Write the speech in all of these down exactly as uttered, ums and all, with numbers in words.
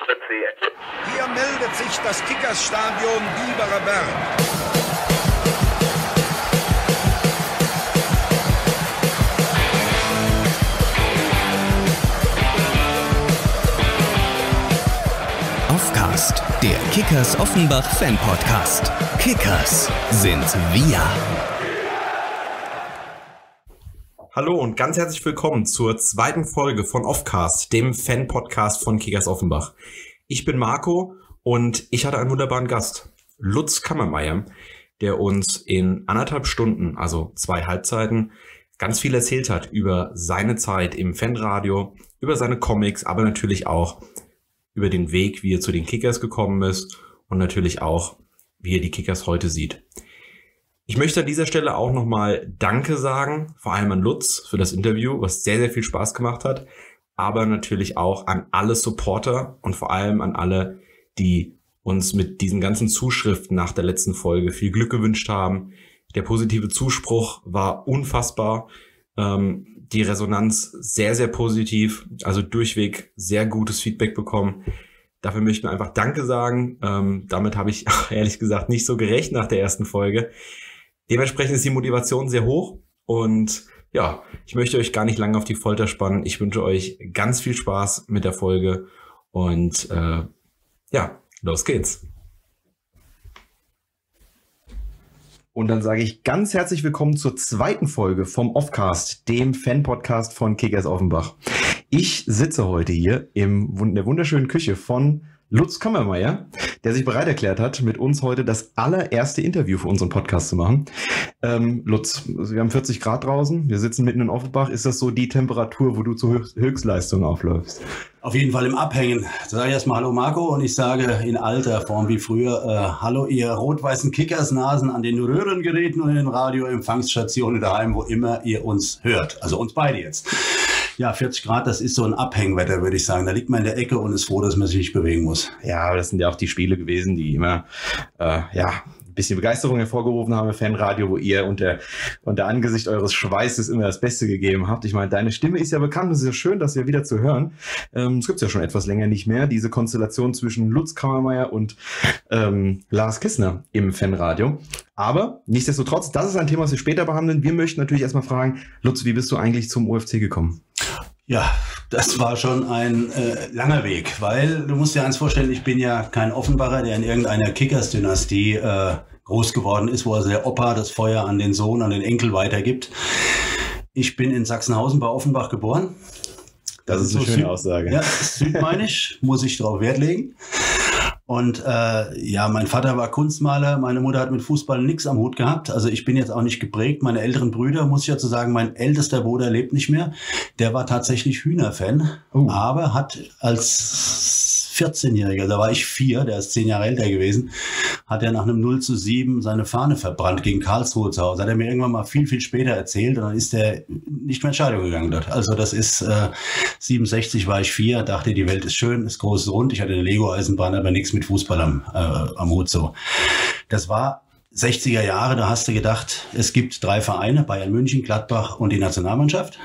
Hier meldet sich das Kickersstadion Bieberer Berg. Offcast, der Kickers Offenbach Fan Podcast. Kickers sind wir. Hallo und ganz herzlich willkommen zur zweiten Folge von Offcast, dem Fan Podcast von Kickers Offenbach. Ich bin Marco und ich hatte einen wunderbaren Gast, Lutz Kammermeier, der uns in anderthalb Stunden, also zwei Halbzeiten, ganz viel erzählt hat über seine Zeit im Fanradio, über seine Comics, aber natürlich auch über den Weg, wie er zu den Kickers gekommen ist und natürlich auch, wie er die Kickers heute sieht. Ich möchte an dieser Stelle auch nochmal Danke sagen, vor allem an Lutz für das Interview, was sehr, sehr viel Spaß gemacht hat, aber natürlich auch an alle Supporter und vor allem an alle, die uns mit diesen ganzen Zuschriften nach der letzten Folge viel Glück gewünscht haben. Der positive Zuspruch war unfassbar. Ähm, die Resonanz sehr, sehr positiv, also durchweg sehr gutes Feedback bekommen. Dafür möchten wir einfach Danke sagen. Ähm, damit habe ich ehrlich gesagt nicht so gerechnet nach der ersten Folge. Dementsprechend ist die Motivation sehr hoch und ja, ich möchte euch gar nicht lange auf die Folter spannen. Ich wünsche euch ganz viel Spaß mit der Folge und äh, ja, los geht's. Und dann sage ich ganz herzlich willkommen zur zweiten Folge vom Offcast, dem Fan-Podcast von Kickers Offenbach. Ich sitze heute hier im, in der wunderschönen Küche von Lutz Kammermeier, der sich bereit erklärt hat, mit uns heute das allererste Interview für unseren Podcast zu machen. Ähm, Lutz, wir haben vierzig Grad draußen, wir sitzen mitten in Offenbach. Ist das so die Temperatur, wo du zur Höchst- Höchstleistung aufläufst? Auf jeden Fall im Abhängen. Da sage ich erstmal Hallo Marco und ich sage in alter Form wie früher äh, Hallo ihr rot-weißen Kickersnasen an den Röhrengeräten und in den Radioempfangsstationen daheim, wo immer ihr uns hört. Also uns beide jetzt. Ja, vierzig Grad, das ist so ein Abhängwetter, würde ich sagen. Da liegt man in der Ecke und ist froh, dass man sich nicht bewegen muss. Ja, aber das sind ja auch die Spiele gewesen, die immer, äh, ja, ein bisschen Begeisterung hervorgerufen haben im Fanradio, wo ihr unter, unter Angesicht eures Schweißes immer das Beste gegeben habt. Ich meine, deine Stimme ist ja bekannt, es ist ja schön, das ja wieder zu hören. Ähm, es gibt ja schon etwas länger nicht mehr, diese Konstellation zwischen Lutz Kammermeier und ähm, Lars Kissner im Fanradio. Aber nichtsdestotrotz, das ist ein Thema, das wir später behandeln. Wir möchten natürlich erstmal fragen, Lutz, wie bist du eigentlich zum O F C gekommen? Ja, das war schon ein äh, langer Weg, weil du musst dir eins vorstellen, ich bin ja kein Offenbacher, der in irgendeiner Kickers-Dynastie äh, groß geworden ist, wo also der Opa das Feuer an den Sohn, an den Enkel weitergibt. Ich bin in Sachsenhausen bei Offenbach geboren. Das, das ist eine so schöne Süd- Aussage. Ja, südmainisch, muss ich darauf Wert legen. Und äh, ja, mein Vater war Kunstmaler, meine Mutter hat mit Fußball nichts am Hut gehabt. Also ich bin jetzt auch nicht geprägt. Meine älteren Brüder, muss ich dazu sagen, mein ältester Bruder lebt nicht mehr. Der war tatsächlich Hühnerfan, uh. aber hat als vierzehnjähriger, da war ich vier, der ist zehn Jahre älter gewesen, hat er nach einem null zu sieben seine Fahne verbrannt gegen Karlsruhe zu Hause. Hat er mir irgendwann mal viel, viel später erzählt und dann ist er nicht mehr in Scheidung gegangen dort. Also das ist äh, siebenundsechzig war ich vier, dachte, die Welt ist schön, ist groß, ist rund. Ich hatte eine Lego-Eisenbahn, aber nichts mit Fußball am, äh, am Hut so. Das war sechziger Jahre, da hast du gedacht, es gibt drei Vereine, Bayern München, Gladbach und die Nationalmannschaft.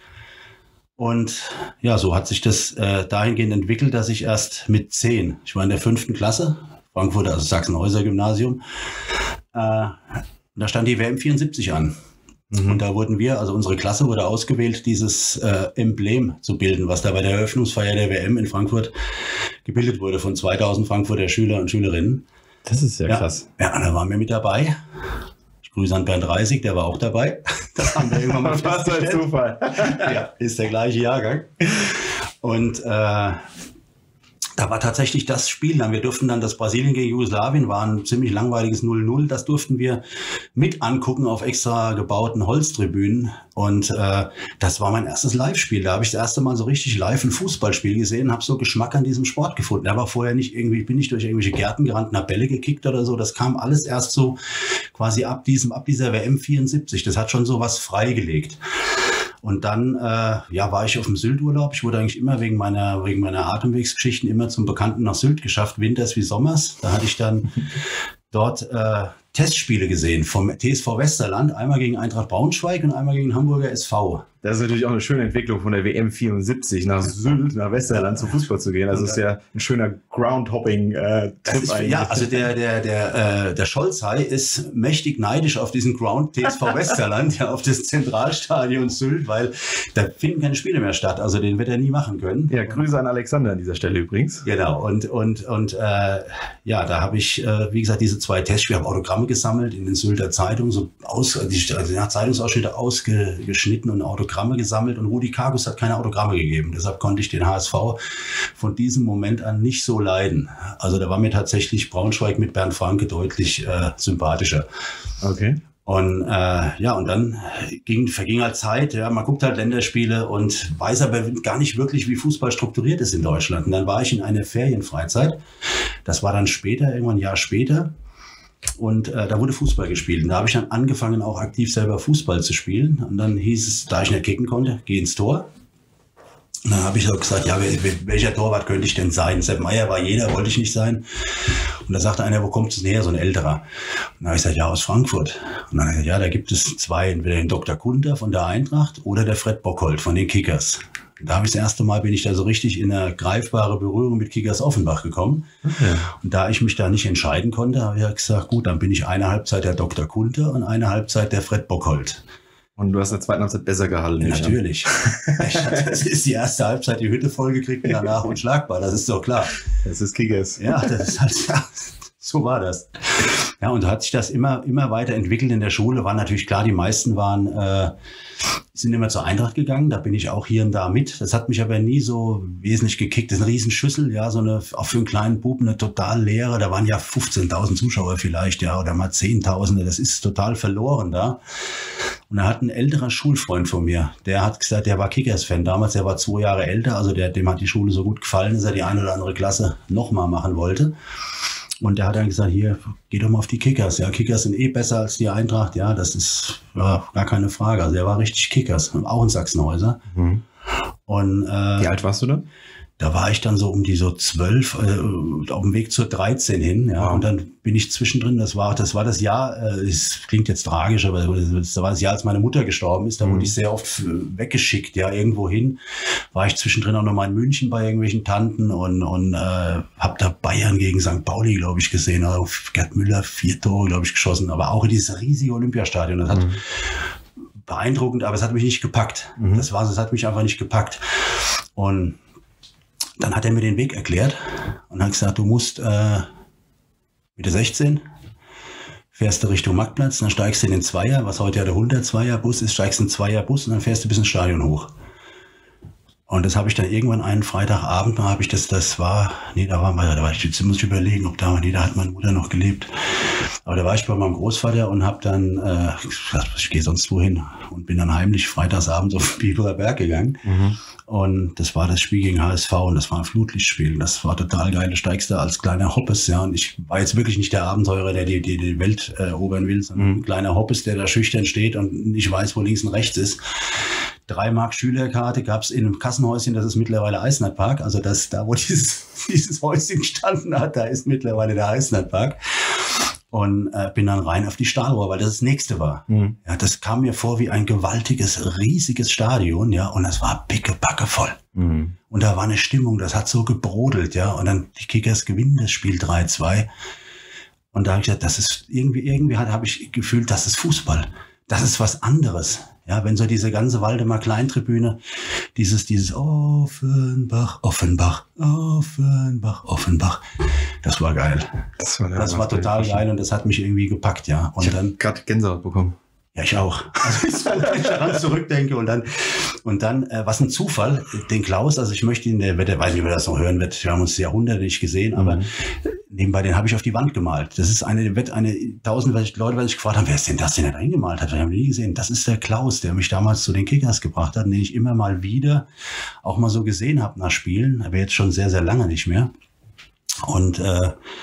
Und ja, so hat sich das äh, dahingehend entwickelt, dass ich erst mit zehn, ich war in der fünften Klasse, Frankfurt, also Sachsenhäuser Gymnasium, äh, da stand die W M vierundsiebzig an. Mhm. Und da wurden wir, also unsere Klasse wurde ausgewählt, dieses äh, Emblem zu bilden, was da bei der Eröffnungsfeier der W M in Frankfurt gebildet wurde von zweitausend Frankfurter Schüler und Schülerinnen. Das ist ja, ja krass. Ja, da waren wir mit dabei. Grüße an Bernd Reisig, der war auch dabei. Das haben wir irgendwann mal festgestellt. Was für ein Zufall. Ja, ist der gleiche Jahrgang. Und äh, da war tatsächlich das Spiel. Wir durften dann das Brasilien gegen Jugoslawien, war ein ziemlich langweiliges null null. Das durften wir mit angucken auf extra gebauten Holztribünen. Und äh, das war mein erstes Live-Spiel. Da habe ich das erste Mal so richtig live ein Fußballspiel gesehen, habe so Geschmack an diesem Sport gefunden. Da war vorher nicht irgendwie, bin ich durch irgendwelche Gärten gerannt und habe Bälle gekickt oder so. Das kam alles erst so quasi ab diesem, ab dieser W M vierundsiebzig. Das hat schon so was freigelegt. Und dann äh, ja, war ich auf dem Sylt-Urlaub. Ich wurde eigentlich immer wegen meiner, wegen meiner Atemwegsgeschichten immer zum Bekannten nach Sylt geschafft, winters wie sommers. Da hatte ich dann dort äh, Testspiele gesehen vom T S V Westerland, einmal gegen Eintracht Braunschweig und einmal gegen Hamburger S V. Das ist natürlich auch eine schöne Entwicklung von der W M vierundsiebzig nach Sylt, nach Westerland zum Fußball zu gehen. Also ist ja ein schöner Groundhopping-Trip äh, Ja, also der, der, der, äh, der Scholzhai ist mächtig neidisch auf diesen Ground T S V Westerland, ja, auf das Zentralstadion Sylt, weil da finden keine Spiele mehr statt. Also den wird er nie machen können. Ja, Grüße an Alexander an dieser Stelle übrigens. Genau, und, und, und äh, ja, da habe ich, äh, wie gesagt, diese zwei Testspiele, habe Autogramme gesammelt in den Sylter Zeitungen, so aus, also, also ja, Zeitungsausschnitte ausgeschnitten und Autogramme gesammelt, und Rudi Kargus hat keine Autogramme gegeben. Deshalb konnte ich den H S V von diesem Moment an nicht so leiden. Also da war mir tatsächlich Braunschweig mit Bernd Franke deutlich äh, sympathischer. Okay. Und äh, ja, und dann ging, verging halt Zeit, ja, man guckt halt Länderspiele und weiß aber gar nicht wirklich, wie Fußball strukturiert ist in Deutschland. Und dann war ich in einer Ferienfreizeit, das war dann später, irgendwann ein Jahr später, und äh, da wurde Fußball gespielt. Und da habe ich dann angefangen, auch aktiv selber Fußball zu spielen. Und dann hieß es, da ich nicht kicken konnte, geh ins Tor. Und dann habe ich auch gesagt, ja, welcher Torwart könnte ich denn sein? Sepp Meier war jeder, wollte ich nicht sein. Und da sagte einer, wo kommt es näher, so ein älterer? Und dann habe ich gesagt, ja, aus Frankfurt. Und dann habe ich gesagt, ja, da gibt es zwei, entweder den Doktor Kunter von der Eintracht oder der Fred Bockholt von den Kickers. Und da habe ich das erste Mal, bin ich da so richtig in eine greifbare Berührung mit Kickers Offenbach gekommen. Okay. Und da ich mich da nicht entscheiden konnte, habe ich gesagt, gut, dann bin ich eine Halbzeit der Doktor Kunter und eine Halbzeit der Fred Bockholt. Und du hast in der zweiten Halbzeit besser gehalten. Ja, natürlich. Das ist die erste Halbzeit, die Hütte vollgekriegt und danach unschlagbar. Das ist doch klar. Das ist Kickers. Ja, das ist halt, ja, so war das. Ja, und so hat sich das immer, immer weiter entwickelt in der Schule. War natürlich klar, die meisten waren, äh, sind immer zur Eintracht gegangen. Da bin ich auch hier und da mit. Das hat mich aber nie so wesentlich gekickt. Das ist eine Riesenschüssel, ja, so eine, auch für einen kleinen Buben eine total leere. Da waren ja fünfzehntausend Zuschauer vielleicht, ja, oder mal Zehntausende. Das ist total verloren da. Und da hat ein älterer Schulfreund von mir, der hat gesagt, der war Kickers-Fan damals, der war zwei Jahre älter, also der, dem hat die Schule so gut gefallen, dass er die eine oder andere Klasse nochmal machen wollte. Und der hat dann gesagt, hier, geh doch mal auf die Kickers. Ja, Kickers sind eh besser als die Eintracht. Ja, das ist ja, gar keine Frage. Also er war richtig Kickers, auch in Sachsenhäuser. Mhm. Und, äh, wie alt warst du dann? Da war ich dann so um die so zwölf, äh, auf dem Weg zur dreizehn hin, ja, wow. Und dann bin ich zwischendrin, das war, das war das Jahr, äh, es klingt jetzt tragisch, aber das war das Jahr, als meine Mutter gestorben ist, da mhm. wurde ich sehr oft weggeschickt, ja, irgendwo hin, war ich zwischendrin auch noch mal in München bei irgendwelchen Tanten und, und äh, hab da Bayern gegen Sankt Pauli, glaube ich, gesehen, also Gerd Müller vier Tore, glaube ich, geschossen, aber auch in dieses riesige Olympiastadion, das hat mhm. beeindruckend, aber es hat mich nicht gepackt, mhm. das war, es hat mich einfach nicht gepackt. Und dann hat er mir den Weg erklärt und hat gesagt, du musst äh, mit der sechzehn fährst du Richtung Marktplatz, dann steigst du in den Zweier, was heute ja der hundert-Zweier-Bus ist, steigst in den Zweier-Bus und dann fährst du bis ins Stadion hoch. Und das habe ich dann irgendwann einen Freitagabend, da habe ich das, das war, nee, da war mal, da war ich, jetzt muss ich überlegen, ob da, nee, da hat meine Mutter noch gelebt. Aber da war ich bei meinem Großvater und habe dann, äh, ich gehe sonst wohin und bin dann heimlich freitagsabends auf den Biberer Berg gegangen. Mhm. Und das war das Spiel gegen H S V und das war ein Flutlichtspiel. Das war total geil. Du steigst da als kleiner Hoppes, ja. Und ich war jetzt wirklich nicht der Abenteurer, der die, die, die Welt äh, erobern will, sondern mhm. ein kleiner Hoppes, der da schüchtern steht und nicht weiß, wo links und rechts ist. Drei Mark Schülerkarte gab es in einem Kassenhäuschen, das ist mittlerweile Eisnerpark. Also das, da wo dieses, dieses Häuschen gestanden hat, da ist mittlerweile der Eisnerpark. Und äh, bin dann rein auf die Stahlrohr, weil das das nächste war. Mhm. Ja, das kam mir vor wie ein gewaltiges, riesiges Stadion, ja, und das war pickepacke voll. Mhm. Und da war eine Stimmung, das hat so gebrodelt, ja, und dann die Kickers gewinnen das Spiel drei zwei. Und da habe ich gesagt, das ist irgendwie, irgendwie habe ich gefühlt, das ist Fußball. Das ist was anderes. Ja, wenn so diese ganze Waldemar-Klein-Tribüne, dieses, dieses Offenbach, Offenbach, Offenbach, Offenbach, das war geil. Das war, das war total geil und das hat mich irgendwie gepackt, ja. Und ich dann gerade Gänsehaut bekommen. Ja, ich auch. Also wenn ich daran zurückdenke und dann, und dann, äh, was ein Zufall, den Klaus, also ich möchte ihn, der, der weiß nicht, ob er das noch hören wird, wir haben uns Jahrhunderte nicht gesehen, aber mhm. nebenbei, den habe ich auf die Wand gemalt. Das ist eine, wird eine, tausend Leute, weil ich gefragt haben, wer ist denn das, den er da hingemalt hat? Wir haben ihn nie gesehen. Das ist der Klaus, der mich damals zu den Kickers gebracht hat, den ich immer mal wieder auch mal so gesehen habe nach Spielen, aber jetzt schon sehr, sehr lange nicht mehr. Und, äh,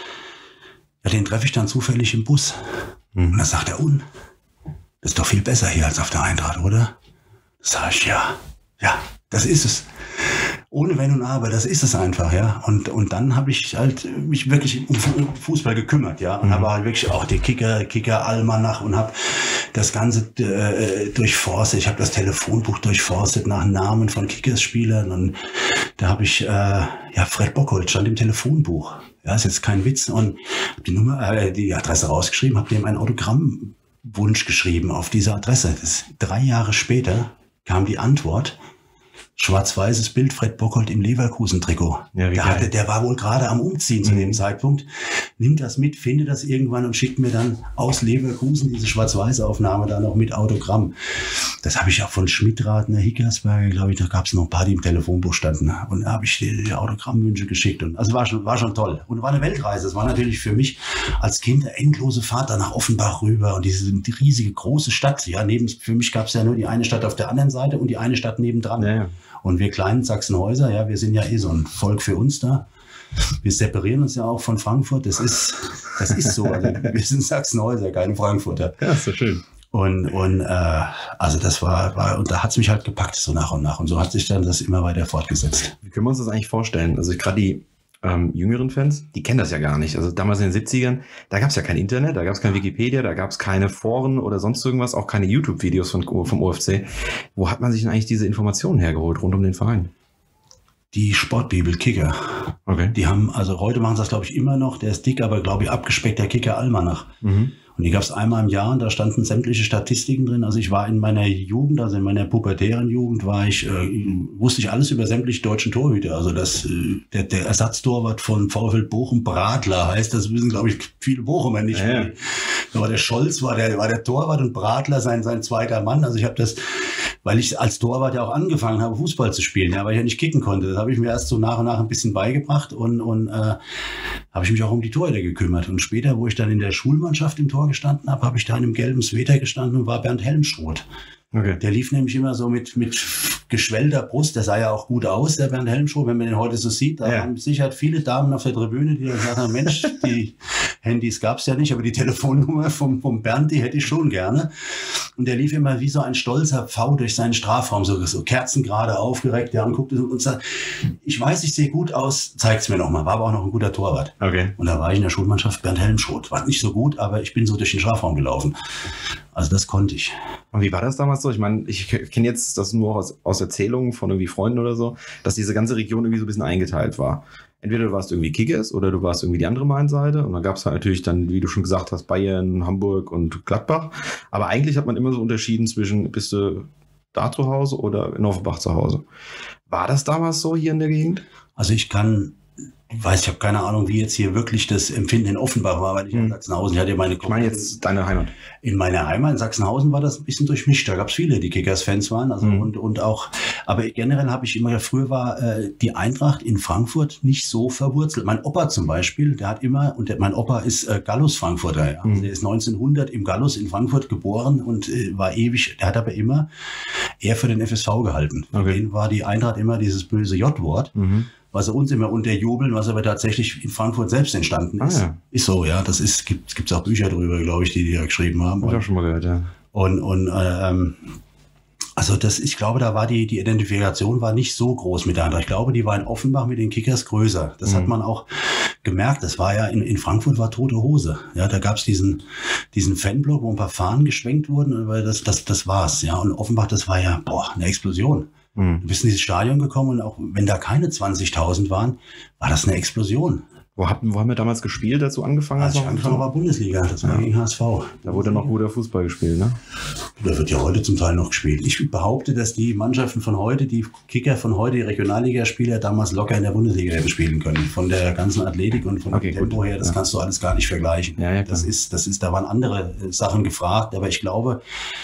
ja, den treffe ich dann zufällig im Bus. Mhm. Und da sagt er, un, das ist doch viel besser hier als auf der Eintracht, oder? Sag ich, ja, ja, das ist es. Ohne Wenn und Aber, das ist es einfach, ja. Und, und dann habe ich halt mich wirklich um Fußball gekümmert, ja. Und mhm. habe halt wirklich auch die Kicker, Kicker Almanach und habe das Ganze äh, durchforstet. Ich habe das Telefonbuch durchforstet nach Namen von Kickers-Spielern. Und da habe ich, äh, ja, Fred Bockholt stand im Telefonbuch. Ja, ist jetzt kein Witz. Und habe die Nummer, äh, die Adresse rausgeschrieben, habe dem einen Autogrammwunsch geschrieben auf diese Adresse. Das, drei Jahre später kam die Antwort. Schwarz-weißes Bild, Fred Bockholt im Leverkusen-Trikot. Ja, der, hatte, der war wohl gerade am Umziehen mhm. zu dem Zeitpunkt. Nimmt das mit, findet das irgendwann und schickt mir dann aus Leverkusen diese schwarz-weiße Aufnahme dann noch mit Autogramm. Das habe ich auch von Schmidratner, Hickersberger, glaube ich, da gab es noch ein paar, die im Telefonbuch standen. Und da habe ich die, die Autogrammwünsche geschickt. Und also war schon, war schon toll. Und war eine Weltreise. Es war natürlich für mich als Kind eine endlose Fahrt da nach Offenbach rüber. Und diese die riesige, große Stadt. Ja, neben, für mich gab es ja nur die eine Stadt auf der anderen Seite und die eine Stadt nebendran. Ja, ja. Und wir kleinen Sachsenhäuser, ja, wir sind ja eh so ein Volk für uns da. Wir separieren uns ja auch von Frankfurt. Das ist, das ist so. Also wir sind Sachsenhäuser, keine Frankfurter. Ja, ist so schön. Und, und äh, also das war, war und da hat es mich halt gepackt, so nach und nach. Und so hat sich dann das immer weiter fortgesetzt. Wie können wir uns das eigentlich vorstellen? Also gerade die ähm, jüngeren Fans, die kennen das ja gar nicht. Also damals in den siebzigern, da gab es ja kein Internet, da gab es kein Wikipedia, da gab es keine Foren oder sonst irgendwas, auch keine YouTube-Videos von, vom O F C. Wo hat man sich denn eigentlich diese Informationen hergeholt rund um den Verein? Die Sportbibel Kicker. Okay. Die haben, also heute machen sie das, glaube ich, immer noch. Der ist dick, aber, glaube ich, abgespeckter Kicker Almanach. Mhm. Und die gab es einmal im Jahr und da standen sämtliche Statistiken drin. Also ich war in meiner Jugend, also in meiner pubertären Jugend, war ich, äh, wusste ich alles über sämtliche deutschen Torhüter. Also das, äh, der, der Ersatztorwart von VfL Bochum, Bradler heißt, das wissen, glaube ich, viele Bochumer nicht. Ja. Aber der Scholz war der, war der Torwart und Bradler sein, sein zweiter Mann. Also ich habe das, weil ich als Torwart ja auch angefangen habe, Fußball zu spielen, ja, weil ich ja nicht kicken konnte. Das habe ich mir erst so nach und nach ein bisschen beigebracht und, und äh, habe ich mich auch um die Torhüter gekümmert. Und später, wo ich dann in der Schulmannschaft im Tor gestanden habe, habe ich da in einem gelben Sweater gestanden und war Bernd Helmschroth. Okay. Der lief nämlich immer so mit, mit geschwellter Brust. Der sah ja auch gut aus, der Bernd Helmschroth, wenn man den heute so sieht. Da ja. haben sicher viele Damen auf der Tribüne, die gesagt haben, Mensch, die Handys gab's ja nicht, aber die Telefonnummer vom, vom Bernd, die hätte ich schon gerne. Und der lief immer wie so ein stolzer Pfau durch seinen Strafraum, so, so kerzengerade aufgereckt, ja, und guckte und sagt, ich weiß, ich sehe gut aus, zeig's mir noch mal. War aber auch noch ein guter Torwart. Okay. Und da war ich in der Schulmannschaft Bernd Helmschroth. War nicht so gut, aber ich bin so durch den Strafraum gelaufen. Also das konnte ich. Und wie war das damals so? Ich meine, ich kenne jetzt das nur aus, aus Erzählungen von irgendwie Freunden oder so, dass diese ganze Region irgendwie so ein bisschen eingeteilt war. Entweder du warst irgendwie Kickers oder du warst irgendwie die andere Mainseite. Und dann gab es halt natürlich dann, wie du schon gesagt hast, Bayern, Hamburg und Gladbach. Aber eigentlich hat man immer so unterschieden zwischen, bist du da zu Hause oder in Offenbach zu Hause. War das damals so hier in der Gegend? Also ich kann... Ich weiß, ich habe keine Ahnung, wie jetzt hier wirklich das Empfinden in Offenbach war, weil ich hm. in Sachsenhausen, ich hatte ja meine... Ich meine jetzt deine Heimat. In meiner Heimat, in Sachsenhausen, war das ein bisschen durchmischt. Da gab es viele, die Kickers-Fans waren. Also hm. und, und auch, aber generell habe ich immer, früher war äh, die Eintracht in Frankfurt nicht so verwurzelt. Mein Opa zum Beispiel, der hat immer, und der, mein Opa ist äh, Gallus-Frankfurter. Ja. Hm. Also der ist neunzehnhundert im Gallus in Frankfurt geboren und äh, war ewig, der hat aber immer eher für den F S V gehalten. Für okay. den war die Eintracht immer dieses böse J-Wort. Mhm. Was sie uns immer unterjubeln, was aber tatsächlich in Frankfurt selbst entstanden ist. Ah, ja. Ist so, ja. Das ist, gibt, gibt's auch Bücher drüber, glaube ich, die die da geschrieben haben. Hab ich auch schon mal gehört, ja. Und, und, ähm, also das, ich glaube, da war die, die Identifikation war nicht so groß mit der Eintracht. Ich glaube, die war in Offenbach mit den Kickers größer. Das mhm. hat man auch gemerkt. Das war ja, in, in Frankfurt war tote Hose. Ja, da gab's diesen, diesen Fanblock, wo ein paar Fahnen geschwenkt wurden, aber das, das, das war's. Ja, und Offenbach, das war ja, boah, eine Explosion. Du bist in dieses Stadion gekommen und auch wenn da keine zwanzigtausend waren, war das eine Explosion. Wo, hab, wo haben wir damals gespielt, als du angefangen hast? Als ich angefangen war Bundesliga, das war ja. gegen H S V. Da wurde noch guter Fußball gespielt, ne? Da wird ja heute zum Teil noch gespielt. Ich behaupte, dass die Mannschaften von heute, die Kicker von heute, die Regionalligaspieler damals locker in der Bundesliga hätten spielen können. Von der ganzen Athletik und von okay, dem Tempo gut. her, das ja. kannst du alles gar nicht vergleichen. Ja, ja, das ist, das ist, da waren andere Sachen gefragt, aber ich glaube,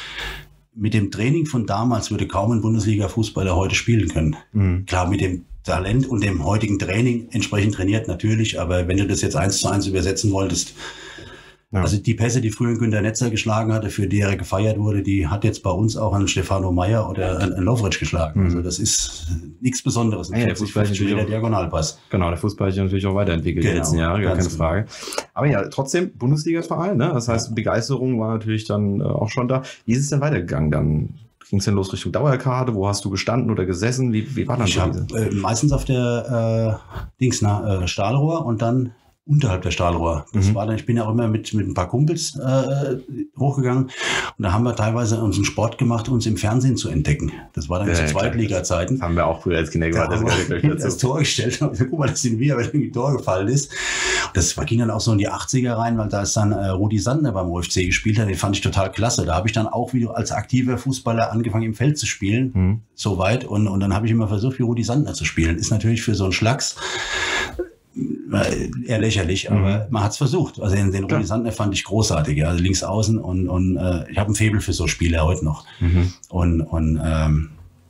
mit dem Training von damals würde kaum ein Bundesliga-Fußballer heute spielen können. Mhm. Klar, mit dem Talent und dem heutigen Training entsprechend trainiert natürlich, aber wenn du das jetzt eins zu eins übersetzen wolltest, ja. also die Pässe, die früher Günter Netzer geschlagen hatte, für die er gefeiert wurde, die hat jetzt bei uns auch an Stefano Meyer oder an, an Lovric geschlagen. Mhm. Also das ist nichts Besonderes. Ja, der Fußball ist natürlich der Diagonalpass. Genau, der Fußball ist natürlich auch weiterentwickelt genau, die letzten Jahre, gar keine Frage. Aber ja, trotzdem Bundesliga-Verein, ne? Das heißt, ja. Begeisterung war natürlich dann äh, auch schon da. Wie ist es denn weitergegangen dann? ging es denn los Richtung Dauerkarte? Wo hast du gestanden oder gesessen? Wie, wie war das? Ich habe äh, meistens auf der äh, Dings, na, äh, Stahlrohr und dann unterhalb der Stahlrohr. Das mhm. war dann, ich bin ja auch immer mit, mit ein paar Kumpels äh, hochgegangen und da haben wir teilweise unseren Sport gemacht, uns im Fernsehen zu entdecken. Das war dann ja, zu Zweitliga-Zeiten. Haben wir auch früher als Kinder gemacht. Da das haben wir das Tor gestellt. Guck mal, das sind wir, wenn irgendwie Tor gefallen ist. Das ging dann auch so in die achtziger rein, weil da ist dann äh, Rudi Sandner beim O F C gespielt hat. Den fand ich total klasse. Da habe ich dann auch wieder als aktiver Fußballer angefangen, im Feld zu spielen. Mhm. Soweit. Und, und dann habe ich immer versucht, wie Rudi Sandner zu spielen. Ist natürlich für so einen Schlacks eher lächerlich, mhm. aber man hat es versucht. Also den, den Rudi Sandner fand ich großartig, ja. Also links außen und, und äh, ich habe ein Faible für so Spiele heute noch. Mhm. Und, und ähm,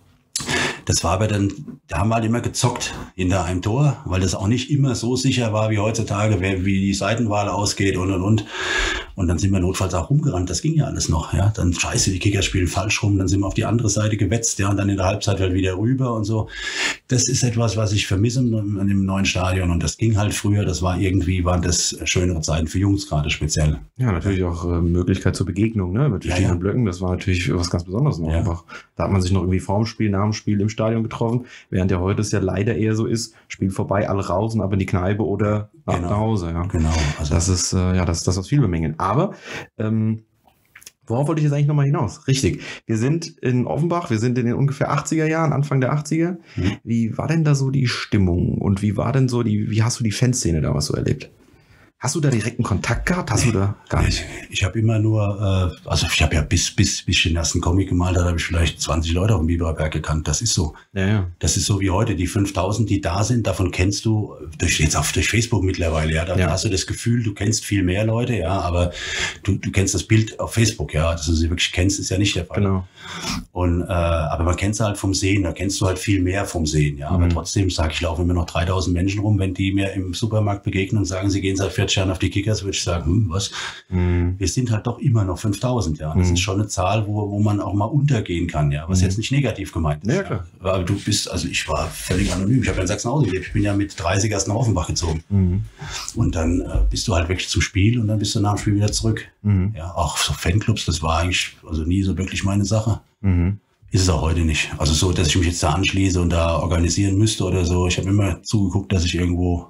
das war aber dann, da haben wir halt immer gezockt hinter einem Tor, weil das auch nicht immer so sicher war wie heutzutage, wie die Seitenwahl ausgeht und und und. Und dann sind wir notfalls auch rumgerannt. Das ging ja alles noch, ja. Dann scheiße, die Kickers spielen falsch rum. Dann sind wir auf die andere Seite gewetzt, ja. Und dann in der Halbzeit halt wieder rüber und so. Das ist etwas, was ich vermisse an dem neuen Stadion. Und das ging halt früher. Das war irgendwie, waren das schönere Zeiten für Jungs gerade speziell. Ja, natürlich auch äh, Möglichkeit zur Begegnung, ne? Mit verschiedenen ja, ja. Blöcken. Das war natürlich was ganz Besonderes noch ja. einfach. Da hat man sich noch irgendwie vorm Spiel, nach dem Spiel im Stadion getroffen. Während ja heute es ja leider eher so ist, Spiel vorbei, alle raus und ab in die Kneipe oder ab genau. nach Hause, ja. Genau. Also das ist, äh, ja, das, das ist viel bemängeln. Aber, ähm, worauf wollte ich jetzt eigentlich nochmal hinaus? Richtig. Wir sind in Offenbach, wir sind in den ungefähr achtziger Jahren, Anfang der achtziger. Mhm. Wie war denn da so die Stimmung und wie war denn so die, wie hast du die Fanszene damals so erlebt? Hast du da direkten Kontakt gehabt? Hast nee, du da gar nicht? Ich, ich habe immer nur, äh, also ich habe ja bis, bis, bis ich den ersten Comic gemalt habe, habe ich vielleicht zwanzig Leute auf dem Biberer Berg gekannt. Das ist so. Ja, ja. Das ist so wie heute. Die fünftausend, die da sind, davon kennst du, durch, jetzt auch durch Facebook mittlerweile, ja, da ja. hast du das Gefühl, du kennst viel mehr Leute, ja, aber du, du kennst das Bild auf Facebook, ja, dass du sie wirklich kennst, ist ja nicht der Fall. Genau. Und, äh, aber man kennt sie halt vom Sehen, da kennst du halt viel mehr vom Sehen, ja, mhm. aber trotzdem sage ich, laufen immer noch dreitausend Menschen rum, wenn die mir im Supermarkt begegnen und sagen, sie gehen seit vierzig Jahren auf die Kickers, würde ich sagen, hm, was? Mhm. Wir sind halt doch immer noch fünftausend, ja. Das mhm. ist schon eine Zahl, wo, wo man auch mal untergehen kann, ja. Was mhm. jetzt nicht negativ gemeint ist. Ja, klar. Aber du bist, also ich war völlig anonym. Ich habe ja in Sachsenhausen gelebt. Ich bin ja mit dreißig erst nach Offenbach gezogen. Mhm. Und dann äh, bist du halt wirklich zum Spiel und dann bist du nach dem Spiel wieder zurück. Mhm. Ja, auch so Fanclubs, das war eigentlich also nie so wirklich meine Sache. Mhm. Ist es auch heute nicht. Also so, dass ich mich jetzt da anschließe und da organisieren müsste oder so. Ich habe immer zugeguckt, dass ich irgendwo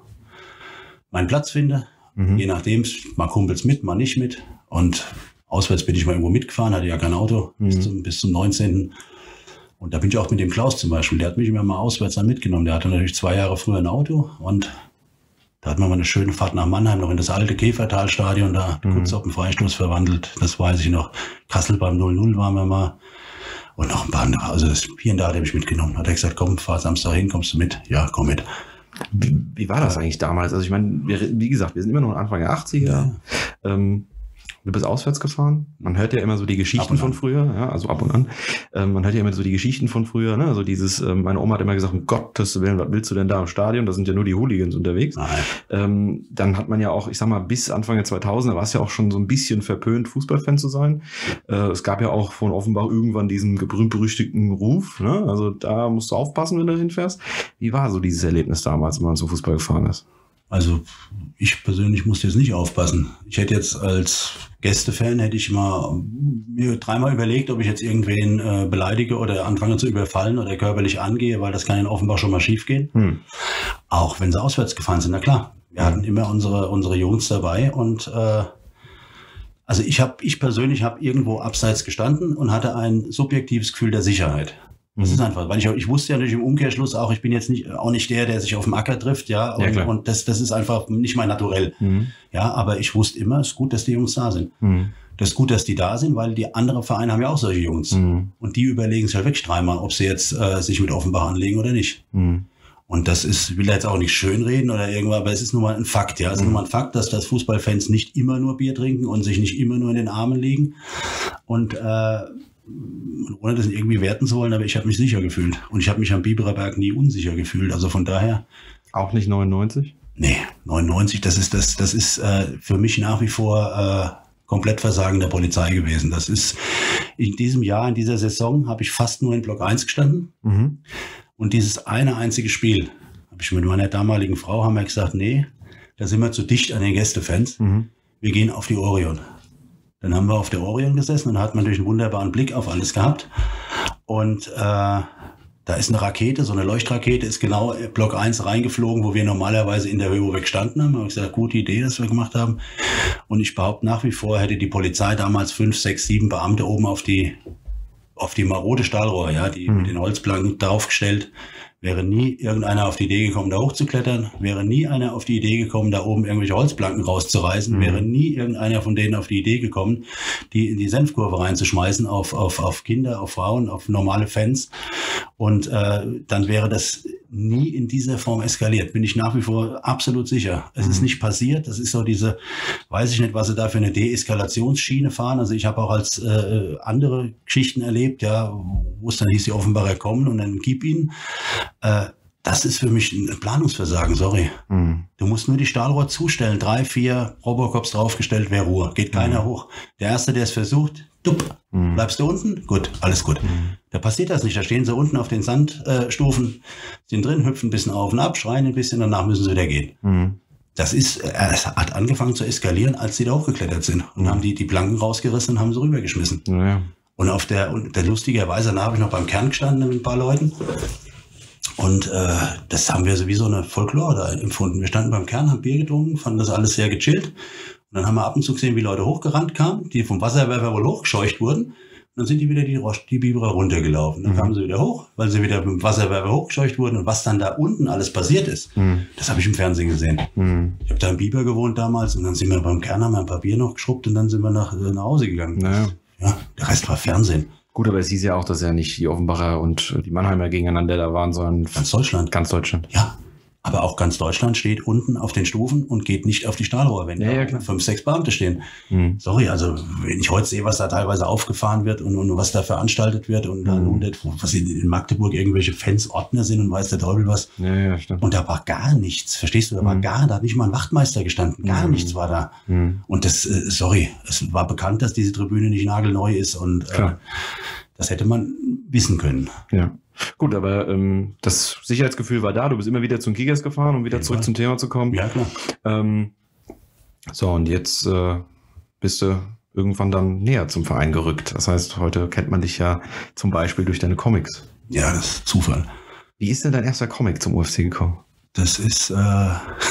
meinen Platz finde. Mhm. Je nachdem, mal Kumpels mit, mal nicht mit. Und auswärts bin ich mal irgendwo mitgefahren, hatte ja kein Auto mhm. bis, zum, bis zum neunzehnten Und da bin ich auch mit dem Klaus zum Beispiel, der hat mich immer mal auswärts dann mitgenommen. Der hatte natürlich zwei Jahre früher ein Auto und da hatten wir mal eine schöne Fahrt nach Mannheim, noch in das alte Käfertalstadion, da mhm. kurz auf den Freistoß verwandelt. Das weiß ich noch. Kassel beim null null waren wir mal. Und noch ein paar andere. Also das hier und da hat er mich mitgenommen. Hat er gesagt, komm, fahr Samstag hin, kommst du mit? Ja, komm mit. Wie, wie war das eigentlich damals? Also ich meine, wir, wie gesagt, wir sind immer noch Anfang der achtziger. Ja. Ähm, du bist auswärts gefahren. Man hört ja immer so die Geschichten von früher, ja, also ab und an. Ähm, man hört ja immer so die Geschichten von früher, ne? Also dieses, ähm, meine Oma hat immer gesagt, um Gottes Willen, was willst du denn da im Stadion? Da sind ja nur die Hooligans unterwegs. Ähm, dann hat man ja auch, ich sag mal, bis Anfang der zweitausender war es ja auch schon so ein bisschen verpönt, Fußballfan zu sein. Äh, es gab ja auch von Offenbach irgendwann diesen berühmt-berüchtigten Ruf, ne? Also da musst du aufpassen, wenn du hinfährst. Wie war so dieses Erlebnis damals, wenn man zum Fußball gefahren ist? Also ich persönlich musste jetzt nicht aufpassen. Ich hätte jetzt als Gästefan, hätte ich mal mir dreimal überlegt, ob ich jetzt irgendwen äh, beleidige oder anfange zu überfallen oder körperlich angehe, weil das kann in Offenbach schon mal schief gehen. Hm. Auch wenn sie auswärts gefahren sind, na klar. Wir hatten immer unsere, unsere Jungs dabei und äh, also ich habe, ich persönlich habe irgendwo abseits gestanden und hatte ein subjektives Gefühl der Sicherheit. Das ist einfach, weil ich, ich wusste ja natürlich im Umkehrschluss auch, ich bin jetzt nicht, auch nicht der, der sich auf dem Acker trifft, ja, und, ja, und das, das ist einfach nicht mein Naturell. Mhm. Ja, aber ich wusste immer, es ist gut, dass die Jungs da sind. Mhm. Das ist gut, dass die da sind, weil die anderen Vereine haben ja auch solche Jungs. Mhm. Und die überlegen sich halt wirklich dreimal, ob sie jetzt äh, sich mit Offenbach anlegen oder nicht. Mhm. Und das ist, ich will jetzt auch nicht schönreden oder irgendwas, aber es ist nun mal ein Fakt, ja. Es ist mhm. nun mal ein Fakt, dass das Fußballfans nicht immer nur Bier trinken und sich nicht immer nur in den Armen liegen. Und, äh, ohne das irgendwie werten zu wollen, aber ich habe mich sicher gefühlt. Und ich habe mich am Biberer Berg nie unsicher gefühlt. Also von daher. Auch nicht neunundneunzig? Nee, neunundneunzig, das ist, das, das ist äh, für mich nach wie vor äh, komplett Versagen der Polizei gewesen. Das ist in diesem Jahr, in dieser Saison, habe ich fast nur in Block eins gestanden. Mhm. Und dieses eine einzige Spiel, habe ich mit meiner damaligen Frau, haben wir gesagt, nee, da sind wir zu dicht an den Gästefans. Mhm. Wir gehen auf die Orion. Dann haben wir auf der Orion gesessen und da hat man natürlich einen wunderbaren Blick auf alles gehabt. Und äh, da ist eine Rakete, so eine Leuchtrakete, ist genau Block eins reingeflogen, wo wir normalerweise in der Höhe weggestanden haben. Da habe ich gesagt, gute Idee, dass wir gemacht haben. Und ich behaupte nach wie vor, hätte die Polizei damals fünf, sechs, sieben Beamte oben auf die, auf die marode Stahlrohr, ja, die mhm. mit den Holzplanken draufgestellt, wäre nie irgendeiner auf die Idee gekommen, da hochzuklettern, wäre nie einer auf die Idee gekommen, da oben irgendwelche Holzplanken rauszureißen, mhm. wäre nie irgendeiner von denen auf die Idee gekommen, die in die Senfkurve reinzuschmeißen, auf, auf, auf Kinder, auf Frauen, auf normale Fans. Und äh, dann wäre das nie in dieser Form eskaliert, bin ich nach wie vor absolut sicher. Es mhm. ist nicht passiert, das ist so diese, weiß ich nicht, was sie da für eine Deeskalationsschiene fahren. Also ich habe auch als äh, andere Geschichten erlebt, ja, wo es dann hieß, die Offenbarer kommen und dann gib ihnen. Äh, das ist für mich ein Planungsversagen, sorry. Mhm. Du musst nur die Stahlrohr zustellen, drei, vier Robocops draufgestellt, wäre Ruhe, geht keiner mhm. hoch. Der Erste, der es versucht, dupp, mhm. bleibst du unten? Gut, alles gut. Mhm. Da passiert das nicht, da stehen sie unten auf den Sandstufen, äh, sind drin, hüpfen ein bisschen auf und ab, schreien ein bisschen, danach müssen sie wieder gehen. Mhm. Das ist, äh, es hat angefangen zu eskalieren, als sie da hochgeklettert sind und mhm. haben die, die Planken rausgerissen und haben sie rübergeschmissen. Ja. Und auf der, und der lustigerweise, da habe ich noch beim Kern gestanden mit ein paar Leuten. Und äh, das haben wir sowieso eine Folklore da empfunden. Wir standen beim Kern, haben Bier getrunken, fanden das alles sehr gechillt. Und dann haben wir ab und zu gesehen, wie Leute hochgerannt kamen, die vom Wasserwerfer wohl hochgescheucht wurden. Und dann sind die wieder die, die Biberer runtergelaufen. Dann mhm. kamen sie wieder hoch, weil sie wieder mit dem Wasserwerfer hochgescheucht wurden. Und was dann da unten alles passiert ist, mhm. das habe ich im Fernsehen gesehen. Mhm. Ich habe da in Biber gewohnt damals und dann sind wir beim Kern, haben wir ein paar Bier noch geschrubbt und dann sind wir nach, nach Hause gegangen. Naja. Ja, der Rest war Fernsehen. Gut, aber es hieß ja auch, dass ja nicht die Offenbacher und die Mannheimer gegeneinander da waren, sondern ganz Deutschland. Ganz Deutschland. Ja, aber auch ganz Deutschland steht unten auf den Stufen und geht nicht auf die Stahlrohr, wenn ja, da ja, fünf, sechs Beamte stehen. Mhm. Sorry, also wenn ich heute sehe, was da teilweise aufgefahren wird und, und was da veranstaltet wird und dann mhm. was in Magdeburg irgendwelche Fans Ordner sind und weiß der Teufel was. Ja, ja, stimmt. Und da war gar nichts, verstehst du? Da war mhm. gar, da hat nicht mal ein Wachtmeister gestanden, gar mhm. nichts war da. Mhm. Und das, äh, sorry, es war bekannt, dass diese Tribüne nicht nagelneu ist und äh, das hätte man wissen können. Ja. Gut, aber ähm, das Sicherheitsgefühl war da. Du bist immer wieder zum Kickers gefahren, um wieder ja, zurück klar. zum Thema zu kommen. Ja, klar. Ähm, so, und jetzt äh, bist du irgendwann dann näher zum Verein gerückt. Das heißt, heute kennt man dich ja zum Beispiel durch deine Comics. Ja, das ist Zufall. Wie ist denn dein erster Comic zum U F C gekommen? Das ist, äh,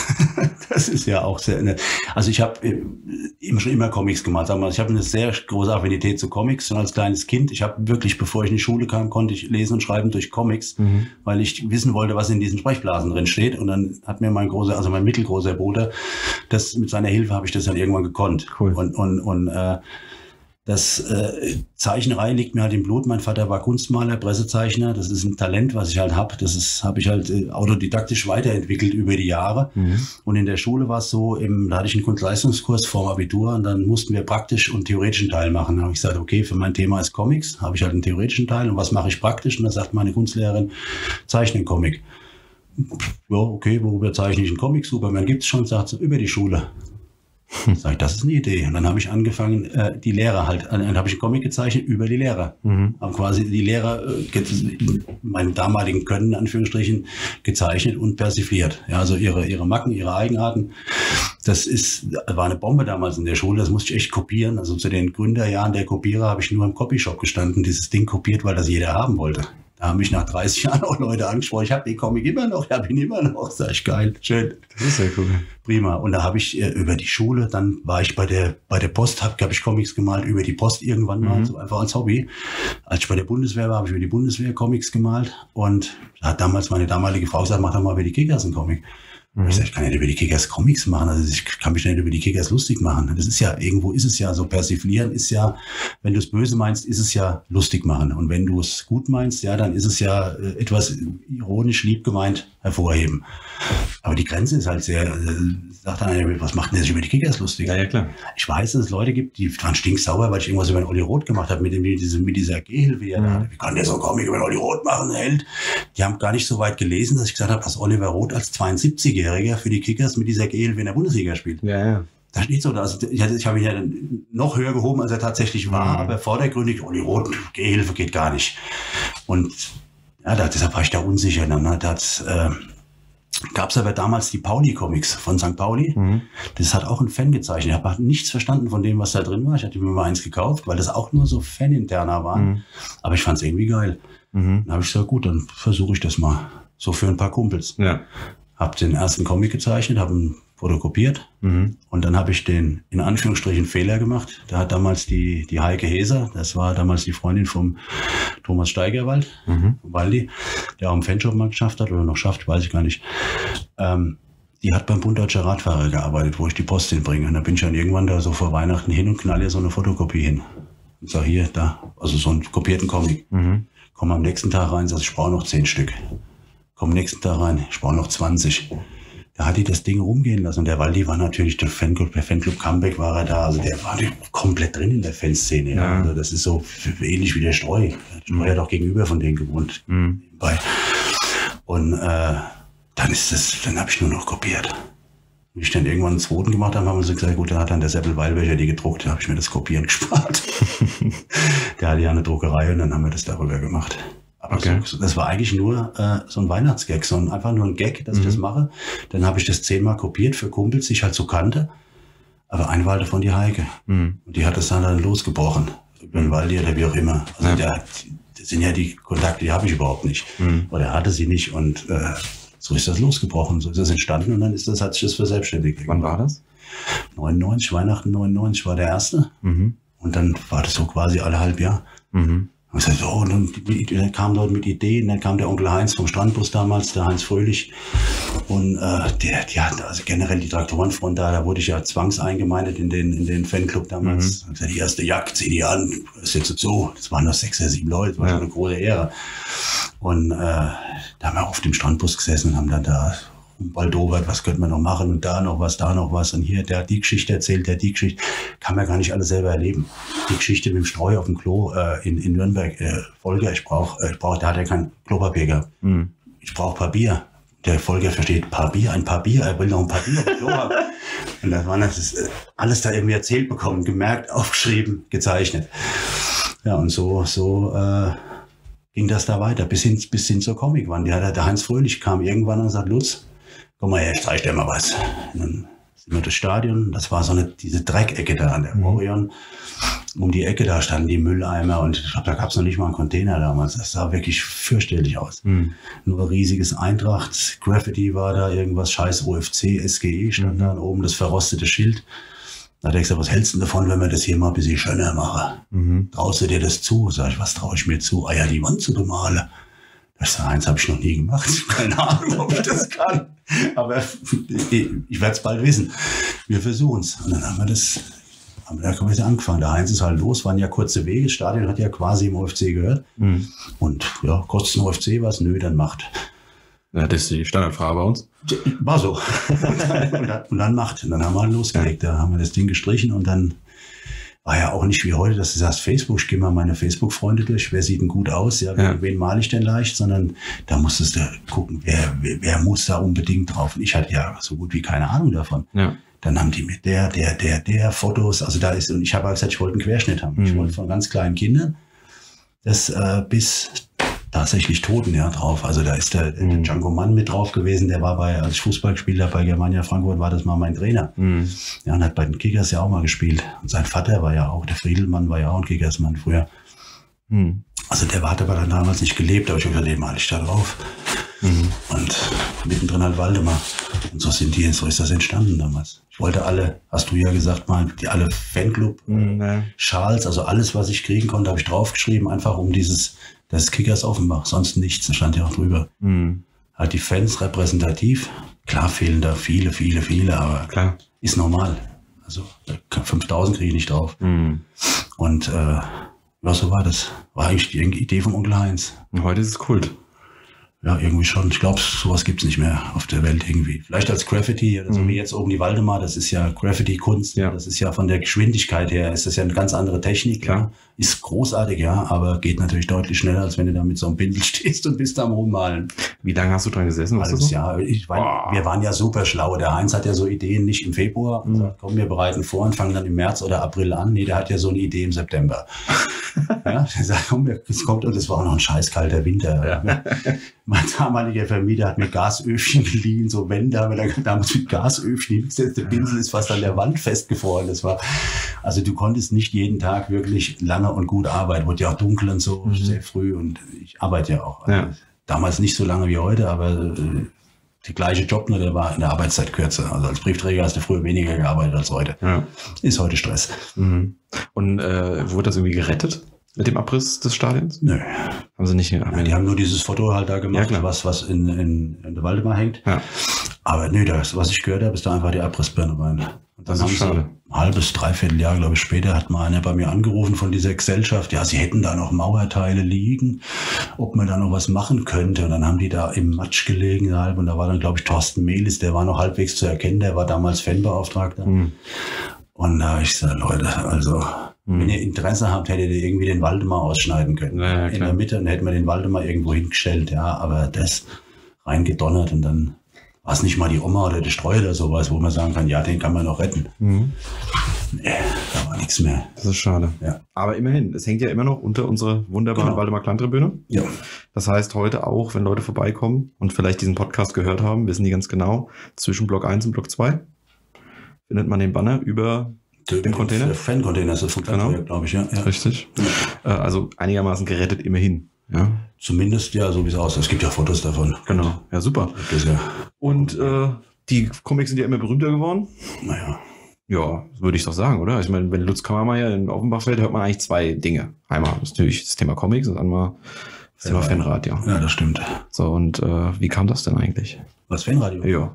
das ist ja auch sehr nett. Also ich habe immer schon immer Comics gemacht. Sag mal, ich habe eine sehr große Affinität zu Comics. Schon als kleines Kind. Ich habe wirklich, bevor ich in die Schule kam, konnte ich lesen und schreiben durch Comics, mhm. weil ich wissen wollte, was in diesen Sprechblasen drin steht. Und dann hat mir mein großer, also mein mittelgroßer Bruder, das mit seiner Hilfe habe ich das dann irgendwann gekonnt. Cool. Und und und äh, Das äh, Zeichnerei liegt mir halt im Blut. Mein Vater war Kunstmaler, Pressezeichner. Das ist ein Talent, was ich halt habe. Das ist habe ich halt äh, autodidaktisch weiterentwickelt über die Jahre. Mhm. Und in der Schule war es so, im, da hatte ich einen Kunstleistungskurs vorm Abitur und dann mussten wir praktisch und theoretischen Teil machen. Da habe ich gesagt, okay, für mein Thema ist Comics, habe ich halt einen theoretischen Teil. Und was mache ich praktisch? Und da sagt meine Kunstlehrerin, zeichne einen Comic. Ja, okay, worüber zeichne ich einen Comic? Superman gibt's schon, sagt sie, über die Schule. Sag ich, das ist eine Idee. Und dann habe ich angefangen, äh, die Lehrer halt, dann habe ich einen Comic gezeichnet über die Lehrer. Mhm. Habe quasi die Lehrer, äh, meinen damaligen Können, in Anführungsstrichen, gezeichnet und persifliert. Ja, also ihre, ihre Macken, ihre Eigenarten. Das ist, war eine Bombe damals in der Schule, das musste ich echt kopieren. Also zu den Gründerjahren der Kopierer habe ich nur im Copyshop gestanden, dieses Ding kopiert, weil das jeder haben wollte. Da haben mich nach dreißig Jahren auch Leute angesprochen. Ich habe den Comic immer noch, ich habe ihn immer noch. Sag ich, geil, schön. Das ist ja cool. Prima. Und da habe ich äh, über die Schule, dann war ich bei der bei der Post, habe hab ich Comics gemalt, über die Post irgendwann mal, mhm. so einfach als Hobby. Als ich bei der Bundeswehr war, habe ich über die Bundeswehr Comics gemalt. Und da hat damals meine damalige Frau gesagt, mach doch mal über die Kickers einen Comic. Mhm. Ich sag, ich kann nicht über die Kickers Comics machen, also ich kann mich nicht über die Kickers lustig machen. Das ist ja, irgendwo ist es ja so, persiflieren ist ja, wenn du es böse meinst, ist es ja lustig machen. Und wenn du es gut meinst, ja, dann ist es ja äh, etwas ironisch lieb gemeint hervorheben. Aber die Grenze ist halt sehr, äh, sagt dann einer, was macht denn der sich über die Kickers lustig? Ja, ja, klar. Ich weiß, dass es Leute gibt, die waren stinksauer, weil ich irgendwas über den Olli Roth gemacht habe, mit, dem, mit, diesem, mit dieser Gehhilfe, die er da hatte. Wie kann der so einen Comic über den Olli Roth machen, der Held? Die haben gar nicht so weit gelesen, dass ich gesagt habe, dass Oliver Roth als zweiundsiebzigjähriger für die Kickers mit dieser Gehhilfe in der Bundesliga spielt. Ja, ja. Da steht so, also ich, ich habe ihn ja noch höher gehoben, als er tatsächlich war, mhm. aber vordergründig, Olli Roth, Gehhilfe geht gar nicht. Und ja, da, deshalb war ich da unsicher. Dann hat, äh, gab es aber damals die Pauli-Comics von Sankt Pauli. Mhm. Das hat auch ein Fan gezeichnet. Ich habe nichts verstanden von dem, was da drin war. Ich hatte mir mal eins gekauft, weil das auch nur so faninterner war. Mhm. Aber ich fand es irgendwie geil. Mhm. Dann habe ich gesagt, gut, dann versuche ich das mal. So für ein paar Kumpels. Ja. Habe den ersten Comic gezeichnet, habe ihn fotokopiert. Mhm. Und dann habe ich den, in Anführungsstrichen, Fehler gemacht. Da hat damals die, die Heike Heser, das war damals die Freundin vom Thomas Steigerwald, mhm. Waldi, der auch im Fanshop mal geschafft hat oder noch schafft, weiß ich gar nicht. Ähm, die hat beim Bund Deutscher Radfahrer gearbeitet, wo ich die Post hinbringe. Und da bin ich dann irgendwann da so vor Weihnachten hin und knall ihr so eine Fotokopie hin. Und sag hier, da, also so einen kopierten Comic. Mhm. Komm am nächsten Tag rein, sag ich brauche noch zehn Stück. Komm nächsten Tag rein, ich brauche noch zwanzig. Da hat die das Ding rumgehen lassen. Und der Waldi war natürlich der Fanclub, der Fanclub Comeback war er da. Also der war komplett drin in der Fanszene. Ja. Ja. Also das ist so ähnlich wie der Streu. Der Streu hat auch gegenüber von denen gewohnt. Mhm. Und äh, dann ist das, dann habe ich nur noch kopiert. Wie ich dann irgendwann einen zweiten gemacht habe, haben wir so gesagt, gut, da hat dann der Seppel Weilbecher die gedruckt. Da habe ich mir das Kopieren gespart. Der hatte ja eine Druckerei und dann haben wir das darüber gemacht. Aber okay. so, das war eigentlich nur äh, so ein Weihnachtsgag, so ein, einfach nur ein Gag, dass mhm. ich das mache. Dann habe ich das zehnmal kopiert für Kumpels, die ich halt so kannte. Aber ein war halt davon die Heike. Mhm. Und die hat das dann, dann losgebrochen. Über den Waldi oder wie auch immer. Also ja. der, das sind ja die Kontakte, die habe ich überhaupt nicht. Mhm. Oder hatte sie nicht. Und äh, so ist das losgebrochen. So ist das entstanden und dann ist das, hat sich das verselbstständigt. Wann war das? neunundneunzig, Weihnachten neunundneunzig war der erste. Mhm. Und dann war das so quasi alle halb Jahr. Mhm. Und ich so, und dann, dann kam dort mit Ideen, dann kam der Onkel Heinz vom Strandbus damals, der Heinz Fröhlich. Und äh, der, die hatten also generell die Traktorenfront da, da wurde ich ja zwangseingemeindet in den, in den Fanclub damals. Mhm. Also die erste Jagd, zieh die an, das ist jetzt so. Das waren noch sechs oder sieben Leute, das war ja schon eine große Ehre. Und äh, da haben wir auf dem Strandbus gesessen und haben dann da Baldowert, was könnte man noch machen und da noch was, da noch was und hier, der hat die Geschichte erzählt, der hat die Geschichte, kann man gar nicht alles selber erleben. Die Geschichte mit dem Streu auf dem Klo äh, in, in Nürnberg, äh, Volker, ich brauche, äh, ich brauch, da hat er kein Klopapier gehabt. Mhm. Ich brauche Papier. Der Volker versteht Papier, ein Papier, er will noch ein Papier auf dem Klo haben. Und das war das ist, alles da irgendwie erzählt bekommen, gemerkt, aufgeschrieben, gezeichnet. Ja, und so, so äh, ging das da weiter, bis hin, bis hin zur Comicwand. Ja, der Heinz Fröhlich kam irgendwann und sagt, Lutz, komm mal her, ich zeig dir mal was. Und dann sind wir das Stadion, das war so eine, diese Dreckecke da an der Orion. Um die Ecke, da standen die Mülleimer und ich glaube, da gab es noch nicht mal einen Container damals. Das sah wirklich fürchterlich aus. Mhm. Nur riesiges Eintracht, Graffiti war da, irgendwas, scheiß O F C, S G E stand mhm. da oben, das verrostete Schild. Da hat er gesagt, was hältst du davon, wenn wir das hier mal ein bisschen schöner machen? Mhm. Traust du dir das zu? Sag ich, was traue ich mir zu? Ah ja, die Wand zu bemalen. Das eins habe ich noch nie gemacht. Keine Ahnung, ob ich das kann. Aber ich, ich werde es bald wissen. Wir versuchen es. Und dann haben wir das, haben wir da quasi angefangen. Der Heinz ist halt los, waren ja kurze Wege. Das Stadion hat ja quasi im O F C gehört. Mhm. Und ja, kostet ein O F C was? Nö, dann macht. Ja, das ist die Standardfrage bei uns. War so. und, dann, und, dann, und dann macht. Und dann haben wir halt losgelegt. Da haben wir das Ding gestrichen und dann war ja auch nicht wie heute, dass du sagst, Facebook, ich gehe mal meine Facebook-Freunde durch, wer sieht denn gut aus, ja, ja. wen male ich denn leicht, sondern da musstest du gucken, wer, wer, wer muss da unbedingt drauf. Und ich hatte ja so gut wie keine Ahnung davon. Ja. Dann haben die mit der, der, der, der Fotos, also da ist, und ich habe gesagt, ich wollte einen Querschnitt haben. Mhm. Ich wollte von ganz kleinen Kindern das äh, bis tatsächlich Toten ja drauf. Also da ist der, mhm. der Django Mann mit drauf gewesen, der war bei, als ich Fußball gespielt habe bei Germania Frankfurt, war das mal mein Trainer. Mhm. Ja, und hat bei den Kickers ja auch mal gespielt. Und sein Vater war ja auch, der Friedelmann war ja auch ein Kickersmann früher. Mhm. Also der hat aber dann damals nicht gelebt, aber ich habe gesagt, den mal ich da drauf. Mhm. Und mittendrin halt Waldemar. Und so sind die, so ist das entstanden damals. Ich wollte alle, hast du ja gesagt mal, die alle Fanclub, mhm, äh, Schals, also alles, was ich kriegen konnte, habe ich draufgeschrieben, einfach um dieses, das Kickers Offenbach, sonst nichts, da stand ja auch drüber. Mhm. Halt die Fans repräsentativ, klar fehlen da viele, viele, viele, aber klar, ist normal. Also fünftausend kriege ich nicht drauf. Mhm. Und äh, ja, so war das. War eigentlich die Idee vom Onkel Heinz. Und heute ist es Kult. Ja, irgendwie schon. Ich glaube, sowas gibt's nicht mehr auf der Welt irgendwie. Vielleicht als Graffiti oder so mhm. wie jetzt oben die Waldemar, das ist ja Graffiti-Kunst. Ja. Das ist ja von der Geschwindigkeit her, ist das ja eine ganz andere Technik. Ja. ist großartig, ja, aber geht natürlich deutlich schneller, als wenn du da mit so einem Pinsel stehst und bist am Rummalen. Wie lange hast du dran gesessen? Alles, so? ja. Ich mein, wir waren ja super schlau. Der Heinz hat ja so Ideen nicht im Februar und Mhm. sagt, komm, wir bereiten vor und fangen dann im März oder April an. Nee, der hat ja so eine Idee im September. Ja, der sagt, komm, es kommt, und es war auch noch ein scheiß kalter Winter. Ja. Mein damaliger Vermieter hat mir Gasöfchen geliehen, so Wände haben wir dann damals mit Gasöfchen hingesetzt. Der Pinsel ist fast an der Wand festgefroren. Das war, also du konntest nicht jeden Tag wirklich lange und gut arbeiten. Wurde ja auch dunkel und so, Mhm. sehr früh, und ich arbeite ja auch. Ja. Damals nicht so lange wie heute, aber äh, die gleiche Job, nur der war in der Arbeitszeit kürzer. Also als Briefträger hast du früher weniger gearbeitet als heute. Ja. Ist heute Stress. Mhm. Und äh, wurde das irgendwie gerettet mit dem Abriss des Stadions? Nö. Haben sie nicht. Ja, die haben nur dieses Foto halt da Ja, gemacht, klar. was, was in, in, in der Waldemar hängt. Ja. Aber nö, das, was ich gehört habe, ist da einfach die Abrissbirne rein. Und dann Das haben ist sie schade. ein halbes, dreiviertel Jahr, glaube ich, später, hat mal einer bei mir angerufen von dieser Gesellschaft. Ja, sie hätten da noch Mauerteile liegen, ob man da noch was machen könnte. Und dann haben die da im Matsch gelegen halb. Und da war dann, glaube ich, Thorsten Mehlis, der war noch halbwegs zu erkennen, der war damals Fanbeauftragter. Mhm. Und da habe ich gesagt, Leute, also Mhm. wenn ihr Interesse habt, hättet ihr irgendwie den Waldemar ausschneiden können. Ja, ja, in klar. der Mitte, und dann hätten wir den Waldemar irgendwo hingestellt, ja, aber das reingedonnert, und dann war es nicht mal die Oma oder der Streu oder sowas, wo man sagen kann, ja, den kann man noch retten. Mhm. Nee, da war nichts mehr. Das ist schade. Ja. Aber immerhin, es hängt ja immer noch unter unserer wunderbaren Genau. Waldemar-Klein-Tribüne. Ja. Das heißt, heute auch, wenn Leute vorbeikommen und vielleicht diesen Podcast gehört haben, wissen die ganz genau, zwischen Block eins und Block zwei findet man den Banner über den Container. Der Fan-Container ist das vom Genau. Projekt, glaube ich, ja. ja. Richtig. Äh, Also einigermaßen gerettet immerhin. Ja, Zumindest, ja, so wie es aussieht. Es gibt ja Fotos davon. genau. Ja, super. Das ist ja, Und äh, die Comics sind ja immer berühmter geworden. naja. Ja, würde ich doch sagen, oder? Ich meine, wenn Lutz Kammermeier in Offenbach fällt, hört man eigentlich zwei Dinge. Einmal ist natürlich das Thema Comics und einmal das Thema Fanradio. Ja, das stimmt. So, und äh, wie kam das denn eigentlich? Was, Fanradio? Ja.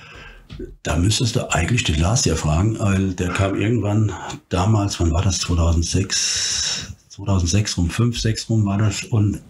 Da müsstest du eigentlich den Lars ja fragen, weil der kam irgendwann damals, wann war das, zweitausendsechs, zweitausendsechs rum, fünf, sechs rum war das, und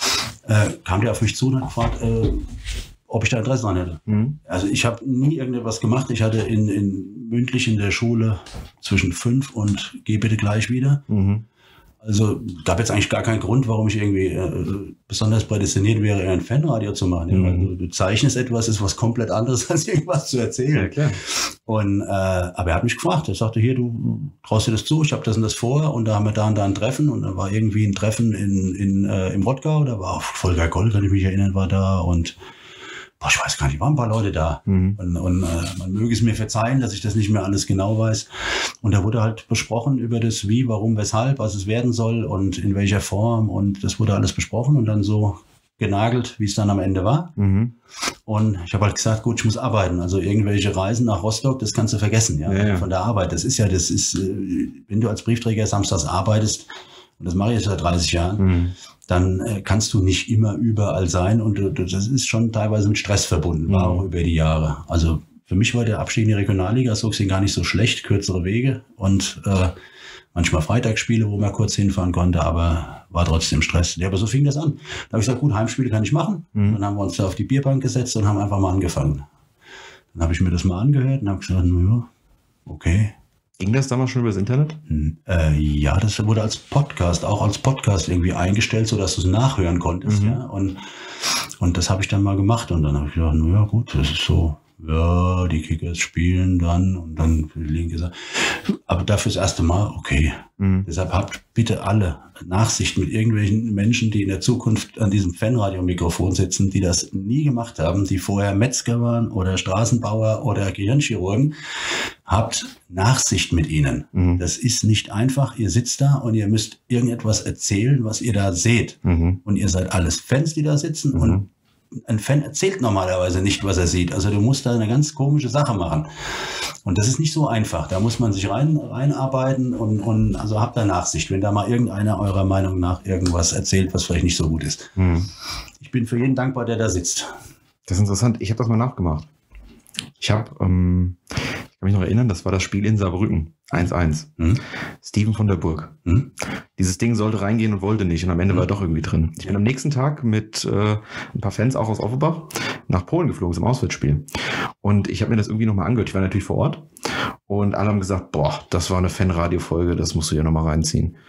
äh, kam der auf mich zu und hat gefragt, äh, ob ich da Interesse dran hätte. Mhm. Also ich habe nie irgendetwas gemacht. Ich hatte in, in mündlich in der Schule zwischen fünf und geh bitte gleich wieder. Mhm. Also gab jetzt eigentlich gar keinen Grund, warum ich irgendwie äh, besonders prädestiniert wäre, ein Fanradio zu machen. Ja, Mhm. weil du, du zeichnest etwas, ist was komplett anderes, als irgendwas zu erzählen. Ja, klar. Und, äh, aber er hat mich gefragt. Er sagte, hier, du traust dir das zu? Ich habe das und das vor. Und da haben wir da und da ein Treffen. Und da war irgendwie ein Treffen in, in, äh, im Rottgau. Da war auch Volker Gold, kann ich mich erinnern, war da. Und boah, ich weiß gar nicht, waren ein paar Leute da. Mhm. Und, und äh, man möge es mir verzeihen, dass ich das nicht mehr alles genau weiß. Und da wurde halt besprochen über das Wie, warum, weshalb, was es werden soll und in welcher Form. Und das wurde alles besprochen und dann so genagelt, wie es dann am Ende war. Mhm. Und ich habe halt gesagt, gut, ich muss arbeiten. Also irgendwelche Reisen nach Rostock, das kannst du vergessen, ja, Ja, ja. von der Arbeit. Das ist ja, das ist, äh, wenn du als Briefträger samstags arbeitest, und das mache ich jetzt seit dreißig Jahren, Mhm. dann äh, kannst du nicht immer überall sein, und du, du, das ist schon teilweise mit Stress verbunden, war Mhm. auch über die Jahre. Also für mich war der Abstieg in die Regionalliga so gesehen gar nicht so schlecht, kürzere Wege und äh, manchmal Freitagsspiele, wo man kurz hinfahren konnte, aber war trotzdem Stress. Ja, aber so fing das an. Da habe ich gesagt, gut, Heimspiele kann ich machen. Mhm. Dann haben wir uns da auf die Bierbank gesetzt und haben einfach mal angefangen. Dann habe ich mir das mal angehört und habe gesagt, naja, okay. Ging das damals schon übers Internet? Hm, Äh, ja, das wurde als Podcast, auch als Podcast irgendwie eingestellt, sodass du es nachhören konntest. Mhm. Ja? Und, und das habe ich dann mal gemacht. Und dann habe ich gedacht, naja gut, das ist so, ja, die Kickers spielen dann. Und dann für die Linke gesagt, aber dafür das erste Mal, okay. Mhm. Deshalb habt bitte alle Nachsicht mit irgendwelchen Menschen, die in der Zukunft an diesem Fanradio-Mikrofon sitzen, die das nie gemacht haben, die vorher Metzger waren oder Straßenbauer oder Gehirnchirurgen. Habt Nachsicht mit ihnen. Mhm. Das ist nicht einfach. Ihr sitzt da und ihr müsst irgendetwas erzählen, was ihr da seht. Mhm. Und ihr seid alles Fans, die da sitzen. Mhm. Und ein Fan erzählt normalerweise nicht, was er sieht. Also du musst da eine ganz komische Sache machen. Und das ist nicht so einfach. Da muss man sich rein, reinarbeiten und, und also habt da Nachsicht, wenn da mal irgendeiner eurer Meinung nach irgendwas erzählt, was vielleicht nicht so gut ist. Mhm. Ich bin für jeden dankbar, der da sitzt. Das ist interessant. Ich habe das mal nachgemacht. Ich habe, ähm, ich kann mich noch erinnern, das war das Spiel in Saarbrücken. eins eins. Hm? Steven von der Burg. Hm? Dieses Ding sollte reingehen und wollte nicht. Und am Ende Mhm. war er doch irgendwie drin. Ich bin am nächsten Tag mit äh, ein paar Fans, auch aus Offenbach, nach Polen geflogen zum Auswärtsspiel. Und ich habe mir das irgendwie nochmal angehört. Ich war natürlich vor Ort. Und alle haben gesagt, boah, das war eine Fanradio-Folge, das musst du ja nochmal reinziehen.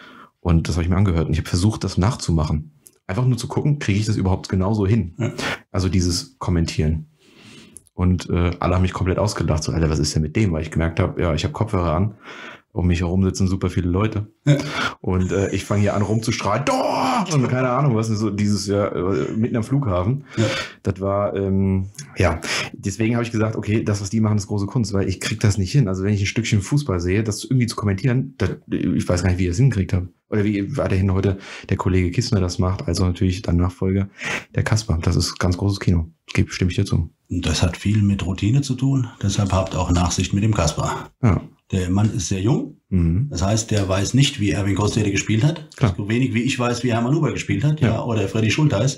Und das habe ich mir angehört. Und ich habe versucht, das nachzumachen. Einfach nur zu gucken, kriege ich das überhaupt genauso hin? Ja. Also dieses Kommentieren. Und äh, alle haben mich komplett ausgedacht. So, Alter, was ist denn mit dem? Weil ich gemerkt habe, ja, ich habe Kopfhörer an. Um mich herum sitzen super viele Leute. Ja. Und äh, ich fange hier an rumzustrahlen. Doch! Und keine Ahnung, was ist so dieses Jahr äh, mitten am Flughafen. Ja. Das war, ähm, ja, deswegen habe ich gesagt, okay, das, was die machen, ist große Kunst, weil ich krieg das nicht hin. Also wenn ich ein Stückchen Fußball sehe, das irgendwie zu kommentieren, das, ich weiß gar nicht, wie ich das hingekriegt habe. Oder wie weiterhin heute der Kollege Kissner das macht, also natürlich dann Nachfolger der Kasper. Das ist ganz großes Kino. Das stimme ich dir zu. Und das hat viel mit Routine zu tun. Deshalb habt auch Nachsicht mit dem Kasper. Ja. Der Mann ist sehr jung. Mhm. Das heißt, der weiß nicht, wie Erwin Großstädter gespielt hat. Klar. So wenig wie ich weiß, wie Hermann Huber gespielt hat. Ja. Ja, oder Freddy Schulteis.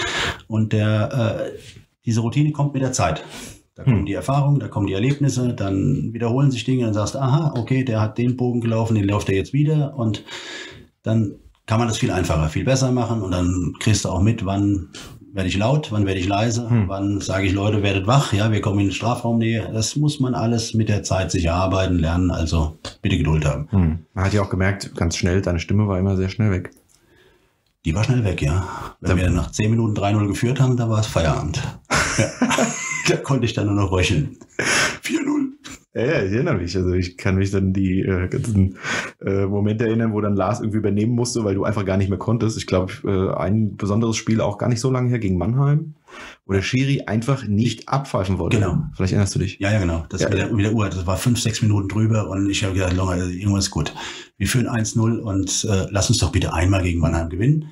Und der, äh, diese Routine kommt mit der Zeit. Da kommen hm. die Erfahrungen, da kommen die Erlebnisse, dann wiederholen sich Dinge und dann sagst, aha, okay, der hat den Bogen gelaufen, den läuft er jetzt wieder. Und dann kann man das viel einfacher, viel besser machen. Und dann kriegst du auch mit, wann werde ich laut, wann werde ich leise, hm. wann sage ich, Leute, werdet wach, ja, wir kommen in den Strafraumnähe. Das muss man alles mit der Zeit sich erarbeiten, lernen, also bitte Geduld haben. Hm. Man hat ja auch gemerkt, ganz schnell, deine Stimme war immer sehr schnell weg. Die war schnell weg, ja. Wenn da wir nach zehn Minuten drei null geführt haben, da war es Feierabend. Ja. Da konnte ich dann nur noch röcheln. vier null. Ja, ja, ich erinnere mich. Also ich kann mich dann die äh, ganzen äh, Momente erinnern, wo dann Lars irgendwie übernehmen musste, weil du einfach gar nicht mehr konntest. Ich glaube, äh, ein besonderes Spiel auch gar nicht so lange her gegen Mannheim, wo der Schiri einfach nicht abpfeifen wollte. Genau. Vielleicht erinnerst du dich. Ja, ja, genau. Das ja. mit, der, mit der Uhr, das war fünf, sechs Minuten drüber und ich habe gedacht, Longer, irgendwas ist gut. Wir führen eins null und äh, lass uns doch bitte einmal gegen Mannheim gewinnen.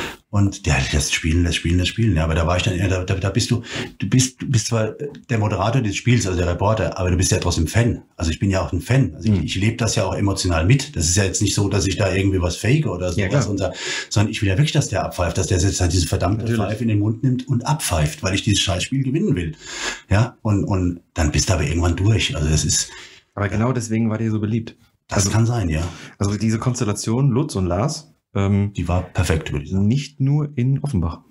Und ja, das Spielen, das Spielen, das Spielen. Ja, aber da war ich dann, ja, da, da bist du, du bist, du bist zwar der Moderator des Spiels, also der Reporter, aber du bist ja trotzdem Fan. Also ich bin ja auch ein Fan. Also ich, ich lebe das ja auch emotional mit. Das ist ja jetzt nicht so, dass ich da irgendwie was fake oder so, ja, und, sondern ich will ja wirklich, dass der abpfeift, dass der jetzt halt diese verdammte Natürlich. Pfeife in den Mund nimmt und abpfeift, weil ich dieses Scheißspiel gewinnen will. Ja, und, und dann bist du aber irgendwann durch. Also das ist. Aber genau deswegen war der so beliebt. Das also, kann sein, ja. Also diese Konstellation, Lutz und Lars, Ähm, die war perfekt, würde ich sagen. Nicht nur in Offenbach.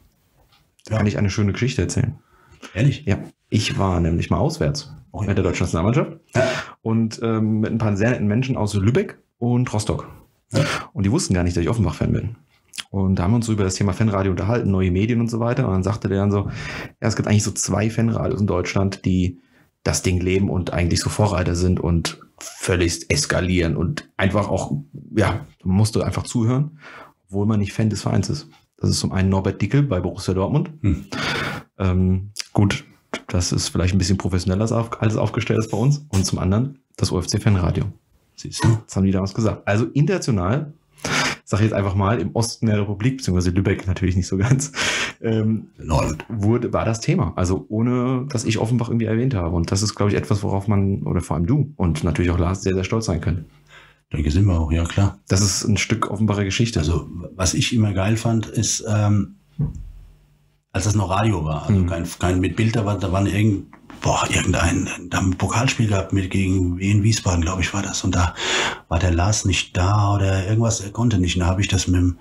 Da ja. kann ich eine schöne Geschichte erzählen. Ehrlich? Ja. Ich war nämlich mal auswärts oh, ja. mit der deutschen Nationalmannschaft ja. und ähm, mit ein paar sehr netten Menschen aus Lübeck und Rostock. Ja. Und die wussten gar nicht, dass ich Offenbach-Fan bin. Und da haben wir uns so über das Thema Fanradio unterhalten, neue Medien und so weiter. Und dann sagte der dann so, ja, es gibt eigentlich so zwei Fanradios in Deutschland, die das Ding leben und eigentlich so Vorreiter sind und völlig eskalieren und einfach auch, ja, man musste einfach zuhören, obwohl man nicht Fan des Vereins ist. Das ist zum einen Norbert Dickel bei Borussia Dortmund. Hm. Ähm, gut, das ist vielleicht ein bisschen professioneller als, auf, als aufgestellt ist bei uns. Und zum anderen das O F C-Fanradio. Siehst du? Das haben die damals gesagt. Also international, sage ich jetzt einfach mal, im Osten der Republik, beziehungsweise Lübeck natürlich nicht so ganz, ähm, wurde, war das Thema. Also ohne, dass ich Offenbach irgendwie erwähnt habe. Und das ist, glaube ich, etwas, worauf man, oder vor allem du und natürlich auch Lars, sehr, sehr stolz sein können. Denke, sind wir auch, ja klar. Das ist ein Stück Offenbacher Geschichte. Also was ich immer geil fand, ist, ähm, als das noch Radio war, also mhm. kein, kein mit Bild, da war, da waren irgend, boah, irgendein, da haben ein Pokalspiel gehabt mit gegen Wien Wiesbaden, glaube ich, war das. Und da war der Lars nicht da oder irgendwas, er konnte nicht. Und da habe ich das mit dem,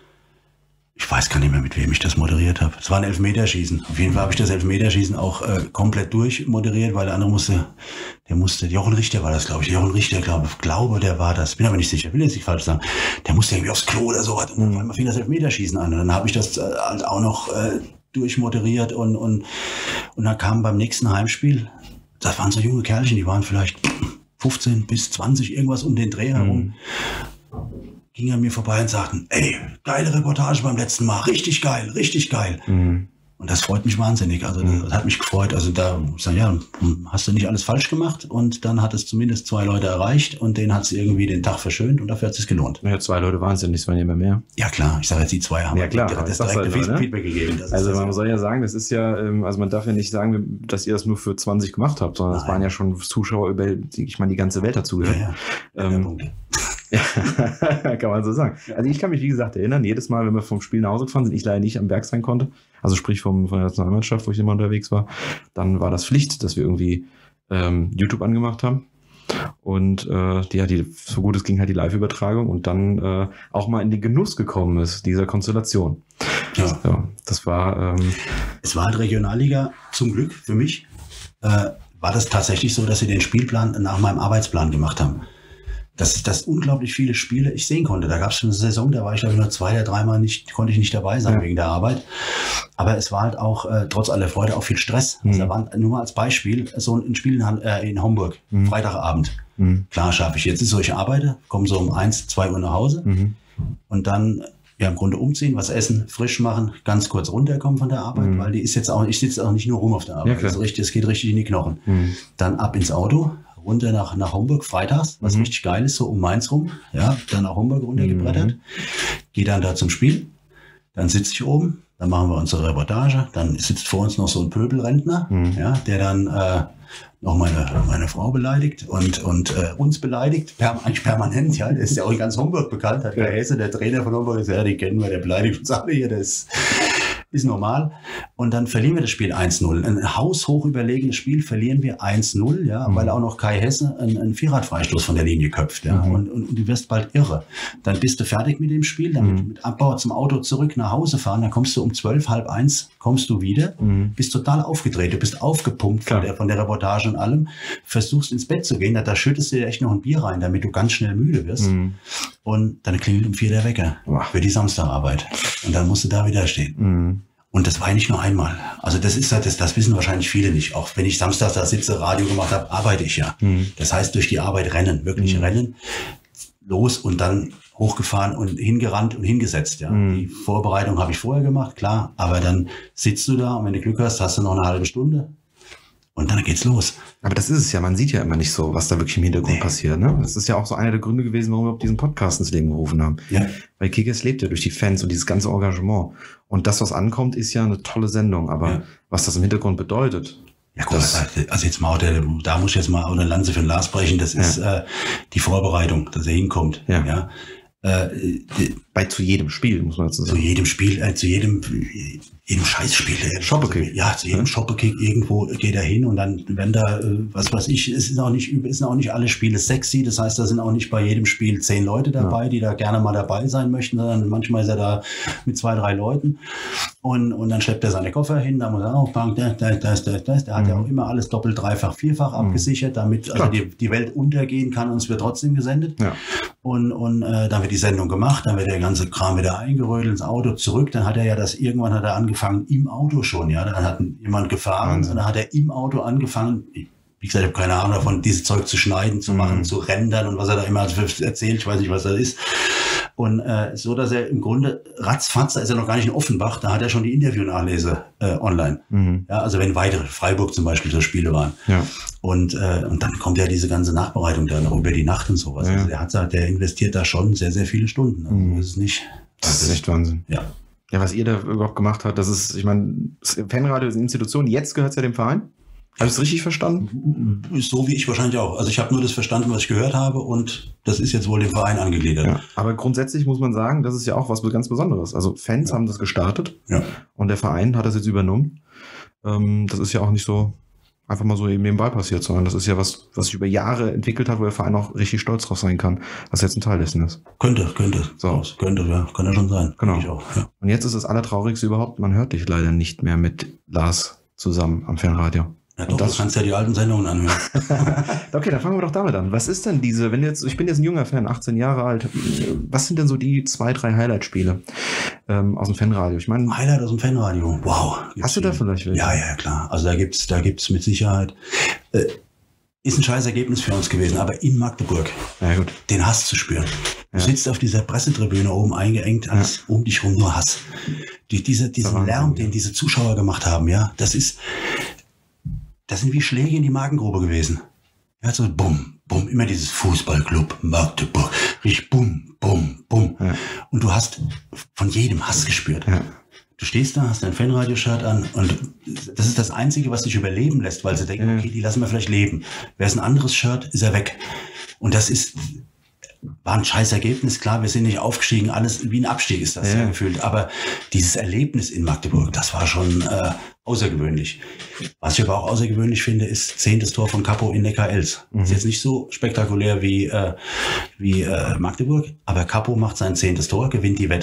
ich weiß gar nicht mehr, mit wem ich das moderiert habe. Es war ein Elfmeterschießen. Auf jeden Fall habe ich das Elfmeterschießen auch äh, komplett durchmoderiert, weil der andere musste, der musste, Jochen Richter war das, glaube ich. Jochen Richter, glaube ich, glaube, der war das. Bin aber nicht sicher, will jetzt nicht falsch sagen. Der musste irgendwie aufs Klo oder so. Und dann mhm. fing das Elfmeterschießen an. Und dann habe ich das äh, halt auch noch äh, durchmoderiert und, und, und dann kam beim nächsten Heimspiel, das waren so junge Kerlchen, die waren vielleicht fünfzehn bis zwanzig, irgendwas um den Dreh herum. Mhm. Ging an mir vorbei und sagten, ey, geile Reportage beim letzten Mal, richtig geil, richtig geil. Mhm. Und das freut mich wahnsinnig, also das, das hat mich gefreut. Also da, ich sag, ja, hast du nicht alles falsch gemacht und dann hat es zumindest zwei Leute erreicht und denen hat es irgendwie den Tag verschönt und dafür hat es sich gelohnt. Ja, zwei Leute waren es ja nicht, es waren ja immer mehr. Ja klar, ich sage jetzt, die zwei haben ja, klar, das direkte halt Feedback, Feedback gegeben. Das also man soll ja sagen, das ist ja, also man darf ja nicht sagen, dass ihr das nur für zwanzig gemacht habt, sondern es waren ja schon Zuschauer über, ich meine, die ganze Welt dazu gehört. Ja, ja. Ähm, Punkte. Ja, kann man so sagen. Also ich kann mich, wie gesagt, erinnern, jedes Mal, wenn wir vom Spiel nach Hause gefahren sind, ich leider nicht am Berg sein konnte, also sprich vom, von der Nationalmannschaft, wo ich immer unterwegs war, dann war das Pflicht, dass wir irgendwie ähm, YouTube angemacht haben und äh, die, ja, die, so gut es ging, halt die Live-Übertragung und dann äh, auch mal in den Genuss gekommen ist, dieser Konstellation. Ja. Ja, das war... Ähm, es war halt Regionalliga, zum Glück für mich, äh, war das tatsächlich so, dass sie den Spielplan nach meinem Arbeitsplan gemacht haben. dass, dass unglaublich viele Spiele ich sehen konnte. Da gab es eine Saison, da war ich glaube ich nur zwei oder dreimal nicht, konnte ich nicht dabei sein ja. wegen der Arbeit. Aber es war halt auch, äh, trotz aller Freude, auch viel Stress. Mhm. Also da waren, nur mal als Beispiel, so ein Spiel in, äh, in Homburg, mhm. Freitagabend. Mhm. Klar schaffe ich jetzt, ist so, ich arbeite, komme so um eins, zwei Uhr nach Hause mhm. und dann ja, im Grunde umziehen, was essen, frisch machen, ganz kurz runterkommen von der Arbeit, mhm. weil die ist jetzt auch, ich sitze auch nicht nur rum auf der Arbeit. Ja, das ist richtig, es geht richtig in die Knochen. Mhm. Dann ab ins Auto, runter nach, nach Homburg, freitags, was mhm. richtig geil ist, so um Mainz rum, ja, dann nach Homburg runtergebrettert, mhm. gehe dann da zum Spiel, dann sitze ich oben, dann machen wir unsere Reportage, dann sitzt vor uns noch so ein Pöbelrentner, mhm. ja, der dann äh, noch meine, meine Frau beleidigt und, und äh, uns beleidigt, per, eigentlich permanent, ja, der ist ja auch in ganz Homburg bekannt, hat der Hesse, der Trainer von Homburg, ist, ja, den kennen wir, der beleidigt uns alle hier, das ist normal. Und dann verlieren wir das Spiel eins null. Ein haushoch überlegenes Spiel verlieren wir eins null, ja, mhm. weil auch noch Kai Hesse einen, einen Vierradfreistoß von der Linie köpft, ja, mhm. und, und, und du wirst bald irre. Dann bist du fertig mit dem Spiel, dann mhm. mit, mit Abbau zum Auto zurück nach Hause fahren, dann kommst du um zwölf, halb eins, kommst du wieder, mhm. bist total aufgedreht, du bist aufgepumpt von der, von der Reportage und allem, versuchst ins Bett zu gehen, da, da schüttest du dir echt noch ein Bier rein, damit du ganz schnell müde wirst. Mhm. Und dann klingelt um vier der Wecker für die Samstagarbeit. Und dann musst du da wieder stehen. Mhm. Und das war nicht nur einmal. Also das ist das, das wissen wahrscheinlich viele nicht. Auch wenn ich samstags da sitze, Radio gemacht habe, arbeite ich ja. Mhm. Das heißt, durch die Arbeit rennen, wirklich mhm. rennen, los und dann hochgefahren und hingerannt und hingesetzt. Ja. Mhm. Die Vorbereitung habe ich vorher gemacht, klar. Aber dann sitzt du da und wenn du Glück hast, hast du noch eine halbe Stunde. Und dann geht's los. Aber das ist es ja, man sieht ja immer nicht so, was da wirklich im Hintergrund nee. passiert. Ne? Das ist ja auch so einer der Gründe gewesen, warum wir diesen Podcast ins Leben gerufen haben. Ja. Weil Kickers lebt ja durch die Fans und dieses ganze Engagement. Und das, was ankommt, ist ja eine tolle Sendung. Aber ja. was das im Hintergrund bedeutet. Ja, guck, das, also jetzt mal, da muss ich jetzt mal eine Lanze für den Lars brechen. Das ja. ist äh, die Vorbereitung, dass er hinkommt. Ja. ja. Äh, Bei zu jedem Spiel, muss man dazu sagen. Zu jedem Spiel, äh, zu jedem, jedem Scheißspiel. Shoppekick. Ja, zu jedem ja. Shoppekick irgendwo geht er hin und dann, wenn da, was weiß ich, es sind auch nicht, es sind auch nicht alle Spiele sexy. Das heißt, da sind auch nicht bei jedem Spiel zehn Leute dabei, ja. die da gerne mal dabei sein möchten, sondern manchmal ist er da mit zwei, drei Leuten. Und, und dann schleppt er seine Koffer hin, da muss er auch fragen, da, da, da, da, da, der hat mhm. ja auch immer alles doppelt, dreifach, vierfach mhm. abgesichert, damit also die, die Welt untergehen kann und es wird trotzdem gesendet. Ja. Und, und äh, dann wird die Sendung gemacht, dann wird der ganze Kram wieder eingerödelt ins Auto zurück. Dann hat er ja das, irgendwann hat er angefangen im Auto schon, ja. Dann hat jemand gefahren Wahnsinn. Und dann hat er im Auto angefangen, wie gesagt, ich habe keine Ahnung davon, dieses Zeug zu schneiden, zu machen, mhm. zu rendern und was er da immer erzählt, ich weiß nicht, was das ist. Und äh, so, dass er im Grunde ratzfatz, da ist er noch gar nicht in Offenbach, da hat er schon die Interviewnachlese äh, online. Mhm. Ja, also wenn weitere, Freiburg zum Beispiel, so Spiele waren. Ja. Und, äh, und dann kommt ja diese ganze Nachbereitung da noch über die Nacht und sowas. Ja. Also der hat der investiert da schon sehr, sehr viele Stunden. Also mhm. das ist nicht. Das, das ist echt Wahnsinn. Ja. Ja, was ihr da überhaupt gemacht habt, das ist, ich meine, Fanradio ist eine Institution, jetzt gehört es ja dem Verein. Habe ich es richtig verstanden? So wie ich wahrscheinlich auch. Also ich habe nur das verstanden, was ich gehört habe und das ist jetzt wohl dem Verein angegliedert. Ja, aber grundsätzlich muss man sagen, das ist ja auch was ganz Besonderes. Also Fans ja. haben das gestartet ja. und der Verein hat das jetzt übernommen. Ähm, das ist ja auch nicht so einfach mal so eben nebenbei passiert, sondern das ist ja was, was sich über Jahre entwickelt hat, wo der Verein auch richtig stolz drauf sein kann, was jetzt ein Teil dessen ist. Könnte, könnte. So. Könnte, ja. Kann ja schon sein. Genau. Ich auch, ja. Und jetzt ist das Allertraurigste überhaupt, man hört dich leider nicht mehr mit Lars zusammen am Fanradio. Ja, doch, das, du kannst ja die alten Sendungen anhören. Okay, dann fangen wir doch damit an. Was ist denn diese, wenn jetzt, ich bin jetzt ein junger Fan, achtzehn Jahre alt, was sind denn so die zwei, drei Highlight-Spiele ähm, aus dem Fanradio? Ich meine, Highlight aus dem Fanradio, wow. Hast du da vielleicht welche? Ja, ja, klar. Also da gibt's, da gibt's mit Sicherheit, äh, ist ein scheiß Ergebnis für uns gewesen, aber in Magdeburg, ja, gut. den Hass zu spüren. Du ja. sitzt auf dieser Pressetribüne oben eingeengt, alles ja. um dich rum nur Hass. Die, diese, diesen Lärm, den diese Zuschauer gemacht haben, ja, das ist, das sind wie Schläge in die Magengrube gewesen. Ja, so bumm, bumm, immer dieses Fußballclub Magdeburg. Richtig bumm, bumm, bumm. Ja. Und du hast von jedem Hass gespürt. Ja. Du stehst da, hast dein Fanradio-Shirt an und das ist das Einzige, was dich überleben lässt, weil sie denken, ja. okay, die lassen wir vielleicht leben. Wäre es ein anderes Shirt, ist er weg. Und das ist, war ein scheiß Ergebnis. Klar, wir sind nicht aufgestiegen, alles wie ein Abstieg ist das ja, ja gefühlt. Aber dieses Erlebnis in Magdeburg, das war schon äh, außergewöhnlich. Was ich aber auch außergewöhnlich finde, ist zehntes Tor von Capo in Neckar-Elz. Mhm. Ist jetzt nicht so spektakulär wie, äh, wie äh, Magdeburg, aber Capo macht sein zehntes Tor, gewinnt die Wette.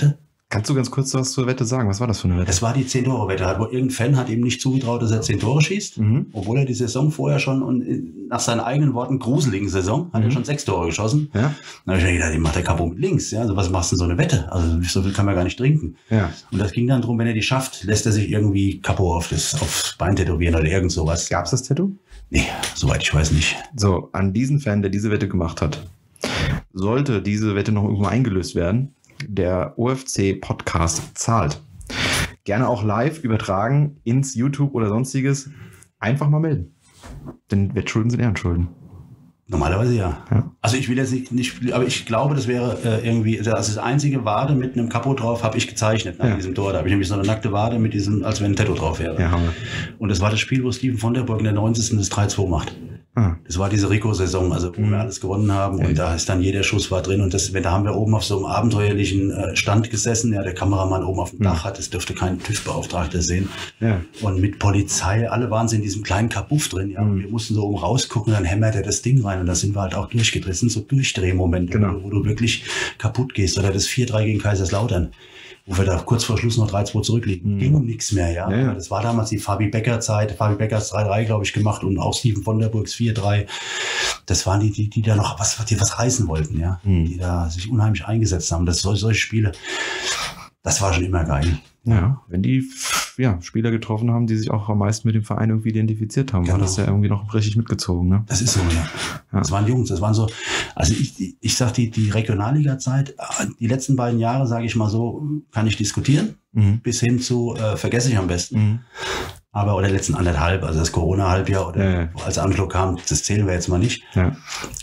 Kannst du ganz kurz was zur Wette sagen? Was war das für eine Wette? Das war die zehn-Tore-Wette, wo irgendein Fan hat ihm nicht zugetraut, dass er zehn Tore schießt, Mhm. obwohl er die Saison vorher schon, und nach seinen eigenen Worten, gruseligen Saison, hat Mhm. er schon sechs Tore geschossen. Ja, Dann habe ich mir gedacht, die macht der Capo mit links. Ja? Also was machst du denn so eine Wette? Also so viel kann man gar nicht trinken. ja. Und das ging dann darum, wenn er die schafft, lässt er sich irgendwie Capo auf das, aufs Bein tätowieren oder irgend sowas. Gab's das Tattoo? Nee, soweit ich weiß nicht. So, an diesen Fan, der diese Wette gemacht hat, sollte diese Wette noch irgendwo eingelöst werden, der O F C-Podcast zahlt. Gerne auch live übertragen ins YouTube oder sonstiges. Einfach mal melden. Denn Wettschulden sind Ehrenschulden. Normalerweise ja. Ja. Also ich will jetzt nicht, nicht aber ich glaube, das wäre äh, irgendwie, also das einzige Wade mit einem Capo drauf habe ich gezeichnet nach Ja. diesem Tor. Da habe ich nämlich so eine nackte Wade mit diesem, als wenn ein Tattoo drauf wäre. Ja, haben wir. Und das war das Spiel, wo Steven von der Burg in der neunzigsten das drei zwei macht. Ah. Das war diese Rico-Saison, also wo Mhm. wir alles gewonnen haben, Ja. und da ist dann jeder Schuss war drin, und das, wenn da haben wir oben auf so einem abenteuerlichen äh, Stand gesessen, ja, der Kameramann oben auf dem Mhm. Dach hat, das dürfte kein TÜV-Beauftragter sehen. Ja. Und mit Polizei, alle waren sie in diesem kleinen Kabuff drin, ja, und Mhm. wir mussten so oben rausgucken, dann hämmert er das Ding rein, und da sind wir halt auch durchgedreht. Das sind so Durchdrehmomente, Genau. wo, wo du wirklich kaputt gehst, oder das vier drei gegen Kaiserslautern, wo wir da kurz vor Schluss noch drei zwei zurückliegen. Mhm. Ging um nichts mehr, ja. Ja, ja. Aber das war damals die Fabi Becker-Zeit, Fabi Beckers drei drei, glaube ich, gemacht, und auch Steven von der Burgs vier drei. Das waren die, die, die da noch was, die was reißen wollten, ja. Mhm. Die da sich unheimlich eingesetzt haben. Das solche, solche Spiele, das war schon immer geil. Ja, wenn die ja, Spieler getroffen haben, die sich auch am meisten mit dem Verein irgendwie identifiziert haben, war Genau. das ja irgendwie noch richtig mitgezogen. Ne? Das ist so, ja. Ja. Das waren Jungs, das waren so, also ich, ich sag die, die Regionalliga-Zeit, die letzten beiden Jahre, sage ich mal so, kann ich diskutieren, Mhm. bis hin zu, äh, vergesse ich am besten. Mhm. Aber, oder letzten anderthalb, also das Corona-Halbjahr, oder Ja, ja. als Anschluss kam, das zählen wir jetzt mal nicht. Ja.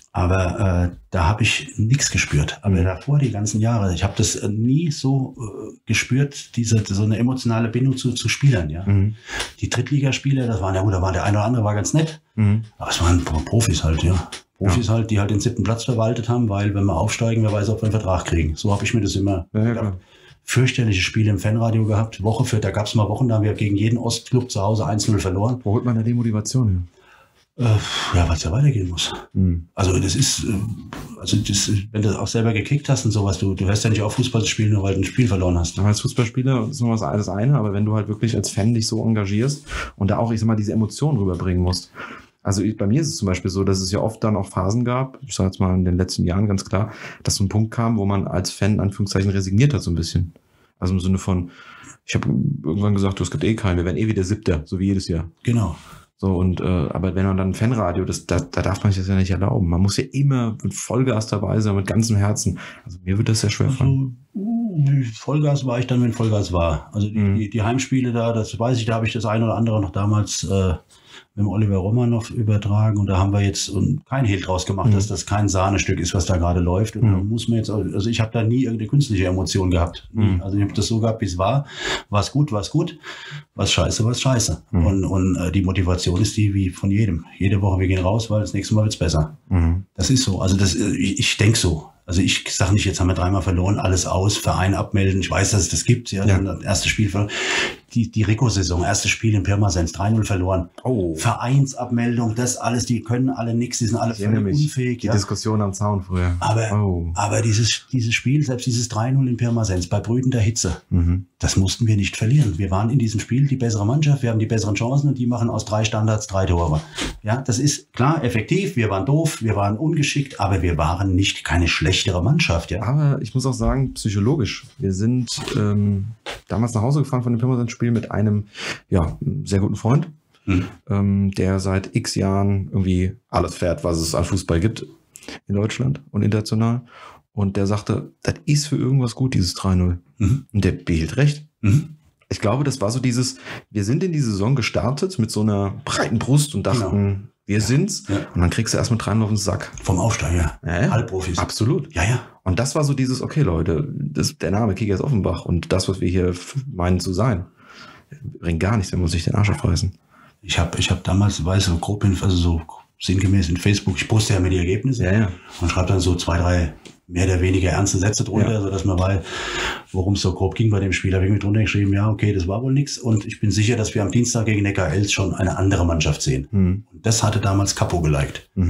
Aber äh, da habe ich nichts gespürt. Aber Mhm. davor, die ganzen Jahre, ich habe das äh, nie so äh, gespürt, diese so eine emotionale Bindung zu, zu Spielern. Ja, Mhm. die Drittligaspieler, das waren ja gut, da war der eine oder andere war ganz nett, Mhm. aber es waren Pro- Profis halt, ja. Profis halt, die halt den siebten Platz verwaltet haben, weil wenn wir aufsteigen, wer weiß, ob wir einen Vertrag kriegen. So habe ich mir das immer Ja, ja, gedacht. klar. Fürchterliche Spiele im Fanradio gehabt, Woche für, da gab es mal Wochen, da haben wir gegen jeden Ostclub zu Hause eins null verloren. Wo holt man da die Motivation Äh, ja, weil es ja weitergehen muss. hin? Mhm. Also das ist, äh, also das, wenn du auch selber gekickt hast und sowas, du, du hörst ja nicht auf, Fußball zu spielen, nur weil du ein Spiel verloren hast. Aber als Fußballspieler ist noch was alles eine, aber wenn du halt wirklich als Fan dich so engagierst und da auch, ich sag mal, diese Emotionen rüberbringen musst. Also ich, bei mir ist es zum Beispiel so, dass es ja oft dann auch Phasen gab, ich sag jetzt mal in den letzten Jahren ganz klar, dass so ein Punkt kam, wo man als Fan in Anführungszeichen resigniert hat so ein bisschen. Also im Sinne von, ich habe irgendwann gesagt, du, es gibt eh keinen, wir werden eh wieder Siebter, so wie jedes Jahr. Genau. So, und äh, aber wenn man dann Fanradio, das, da, da darf man sich das ja nicht erlauben. Man muss ja immer mit Vollgas dabei sein, mit ganzem Herzen. Also mir wird das sehr schwer fallen. Also, uh, Vollgas war ich dann, wenn Vollgas war. Also die, Mhm. die, die Heimspiele da, das weiß ich, da habe ich das eine oder andere noch damals äh, mit dem Oliver Romanov übertragen, und da haben wir jetzt und kein Hehl draus gemacht, Mhm. dass das kein Sahnestück ist, was da gerade läuft. Und Mhm. da muss man jetzt, also ich habe da nie irgendeine künstliche Emotion gehabt. Mhm. Also ich habe das so gehabt, wie es war. War es gut, war es gut. Was scheiße, was scheiße. Mhm. Und, und äh, die Motivation ist die wie von jedem. Jede Woche, wir gehen raus, weil das nächste Mal wird's besser. Mhm. Das ist so. Also das, äh, ich, ich denke so. Also ich sage nicht, jetzt haben wir dreimal verloren, alles aus, Verein abmelden. Ich weiß, dass es das gibt. Ja, Ja. dann das erste Spiel verloren. Die, die Rico-Saison, erstes Spiel in Pirmasens, drei null verloren. Oh, Vereinsabmeldung, das alles, die können alle nichts, die sind alle ich erinnere völlig mich. unfähig. Die Ja. Diskussion am Zaun früher. Aber, Oh. aber dieses, dieses Spiel, selbst dieses drei null in Pirmasens, bei brütender Hitze, Mhm. das mussten wir nicht verlieren. Wir waren in diesem Spiel die bessere Mannschaft, wir haben die besseren Chancen, und die machen aus drei Standards drei Tore. Ja, das ist klar effektiv, wir waren doof, wir waren ungeschickt, aber wir waren nicht keine schlechtere Mannschaft. Ja. Aber ich muss auch sagen, psychologisch. Wir sind ähm, damals nach Hause gefahren von dem Pirmasens-Spiel mit einem ja, sehr guten Freund, Mhm. ähm, der seit x Jahren irgendwie alles fährt, was es an Fußball gibt in Deutschland und international. Und der sagte, das ist für irgendwas gut, dieses drei null. Mhm. Und der behielt recht. Mhm. Ich glaube, das war so dieses, wir sind in die Saison gestartet mit so einer breiten Brust und dachten, wir sind's. Ja. Und dann kriegst du erstmal drei null auf den Sack. Vom Aufsteiger. Ja, ja. Halbprofis. Absolut. Ja, ja. Und das war so dieses, okay Leute, das, der Name Kickers Offenbach und das, was wir hier f- meinen zu sein, bringt gar nichts, wenn wir uns nicht den Arsch aufreißen. Ich habe ich hab damals, weiß so grob, in, also so sinngemäß in Facebook, ich poste ja immer die Ergebnisse Ja, ja. und schreibe dann so zwei, drei mehr oder weniger ernste Sätze drunter, Ja. sodass man weiß, worum es so grob ging bei dem Spiel. Da habe ich mir drunter geschrieben, ja, okay, das war wohl nichts, und ich bin sicher, dass wir am Dienstag gegen Neckar-Elz schon eine andere Mannschaft sehen. Mhm. Und das hatte damals Capo geliked. Mhm.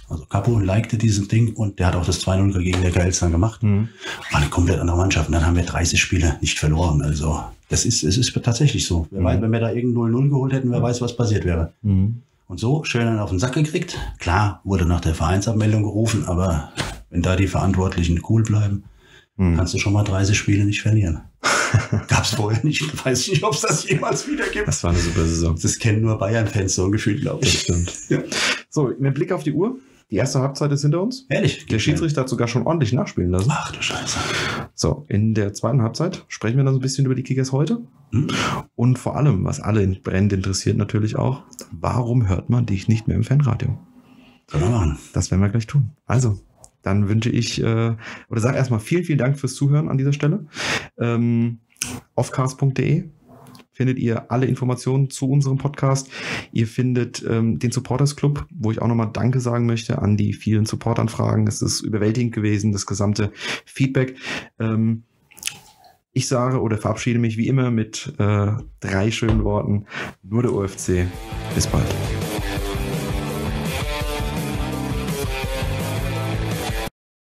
Also Capo likte dieses Ding und der hat auch das zwei null gegen der K L dann gemacht. Mhm. War eine komplett andere Mannschaft. Und dann haben wir dreißig Spiele nicht verloren. Also das ist, es ist tatsächlich so. Wer mhm. weiß, wenn wir da irgend null null geholt hätten, wer weiß, was passiert wäre. Mhm. Und so schön dann auf den Sack gekriegt. Klar, wurde nach der Vereinsabmeldung gerufen, aber wenn da die Verantwortlichen cool bleiben, mhm. kannst du schon mal dreißig Spiele nicht verlieren. Gab es vorher nicht. Ich weiß nicht, ob es das jemals wieder gibt. Das war eine super Saison. Das kennen nur Bayern-Fans so ein Gefühl, glaube ich. Das stimmt. Ja. So, mit Blick auf die Uhr. Die erste Halbzeit ist hinter uns. Ehrlich? Der Schiedsrichter hat sogar schon ordentlich nachspielen lassen. Ach du Scheiße. So, in der zweiten Halbzeit sprechen wir dann so ein bisschen über die Kickers heute. Hm. Und vor allem, was alle brennend interessiert natürlich auch, warum hört man dich nicht mehr im Fanradio? Können wir machen. Das werden wir gleich tun. Also, dann wünsche ich, äh, oder sage erstmal vielen, vielen Dank fürs Zuhören an dieser Stelle. Ähm, offcast punkt de findet ihr alle Informationen zu unserem Podcast. Ihr findet ähm, den Supporters Club, wo ich auch nochmal Danke sagen möchte an die vielen Supportanfragen. Es ist überwältigend gewesen, das gesamte Feedback. Ähm, ich sage oder verabschiede mich wie immer mit äh, drei schönen Worten. Nur der O F C. Bis bald.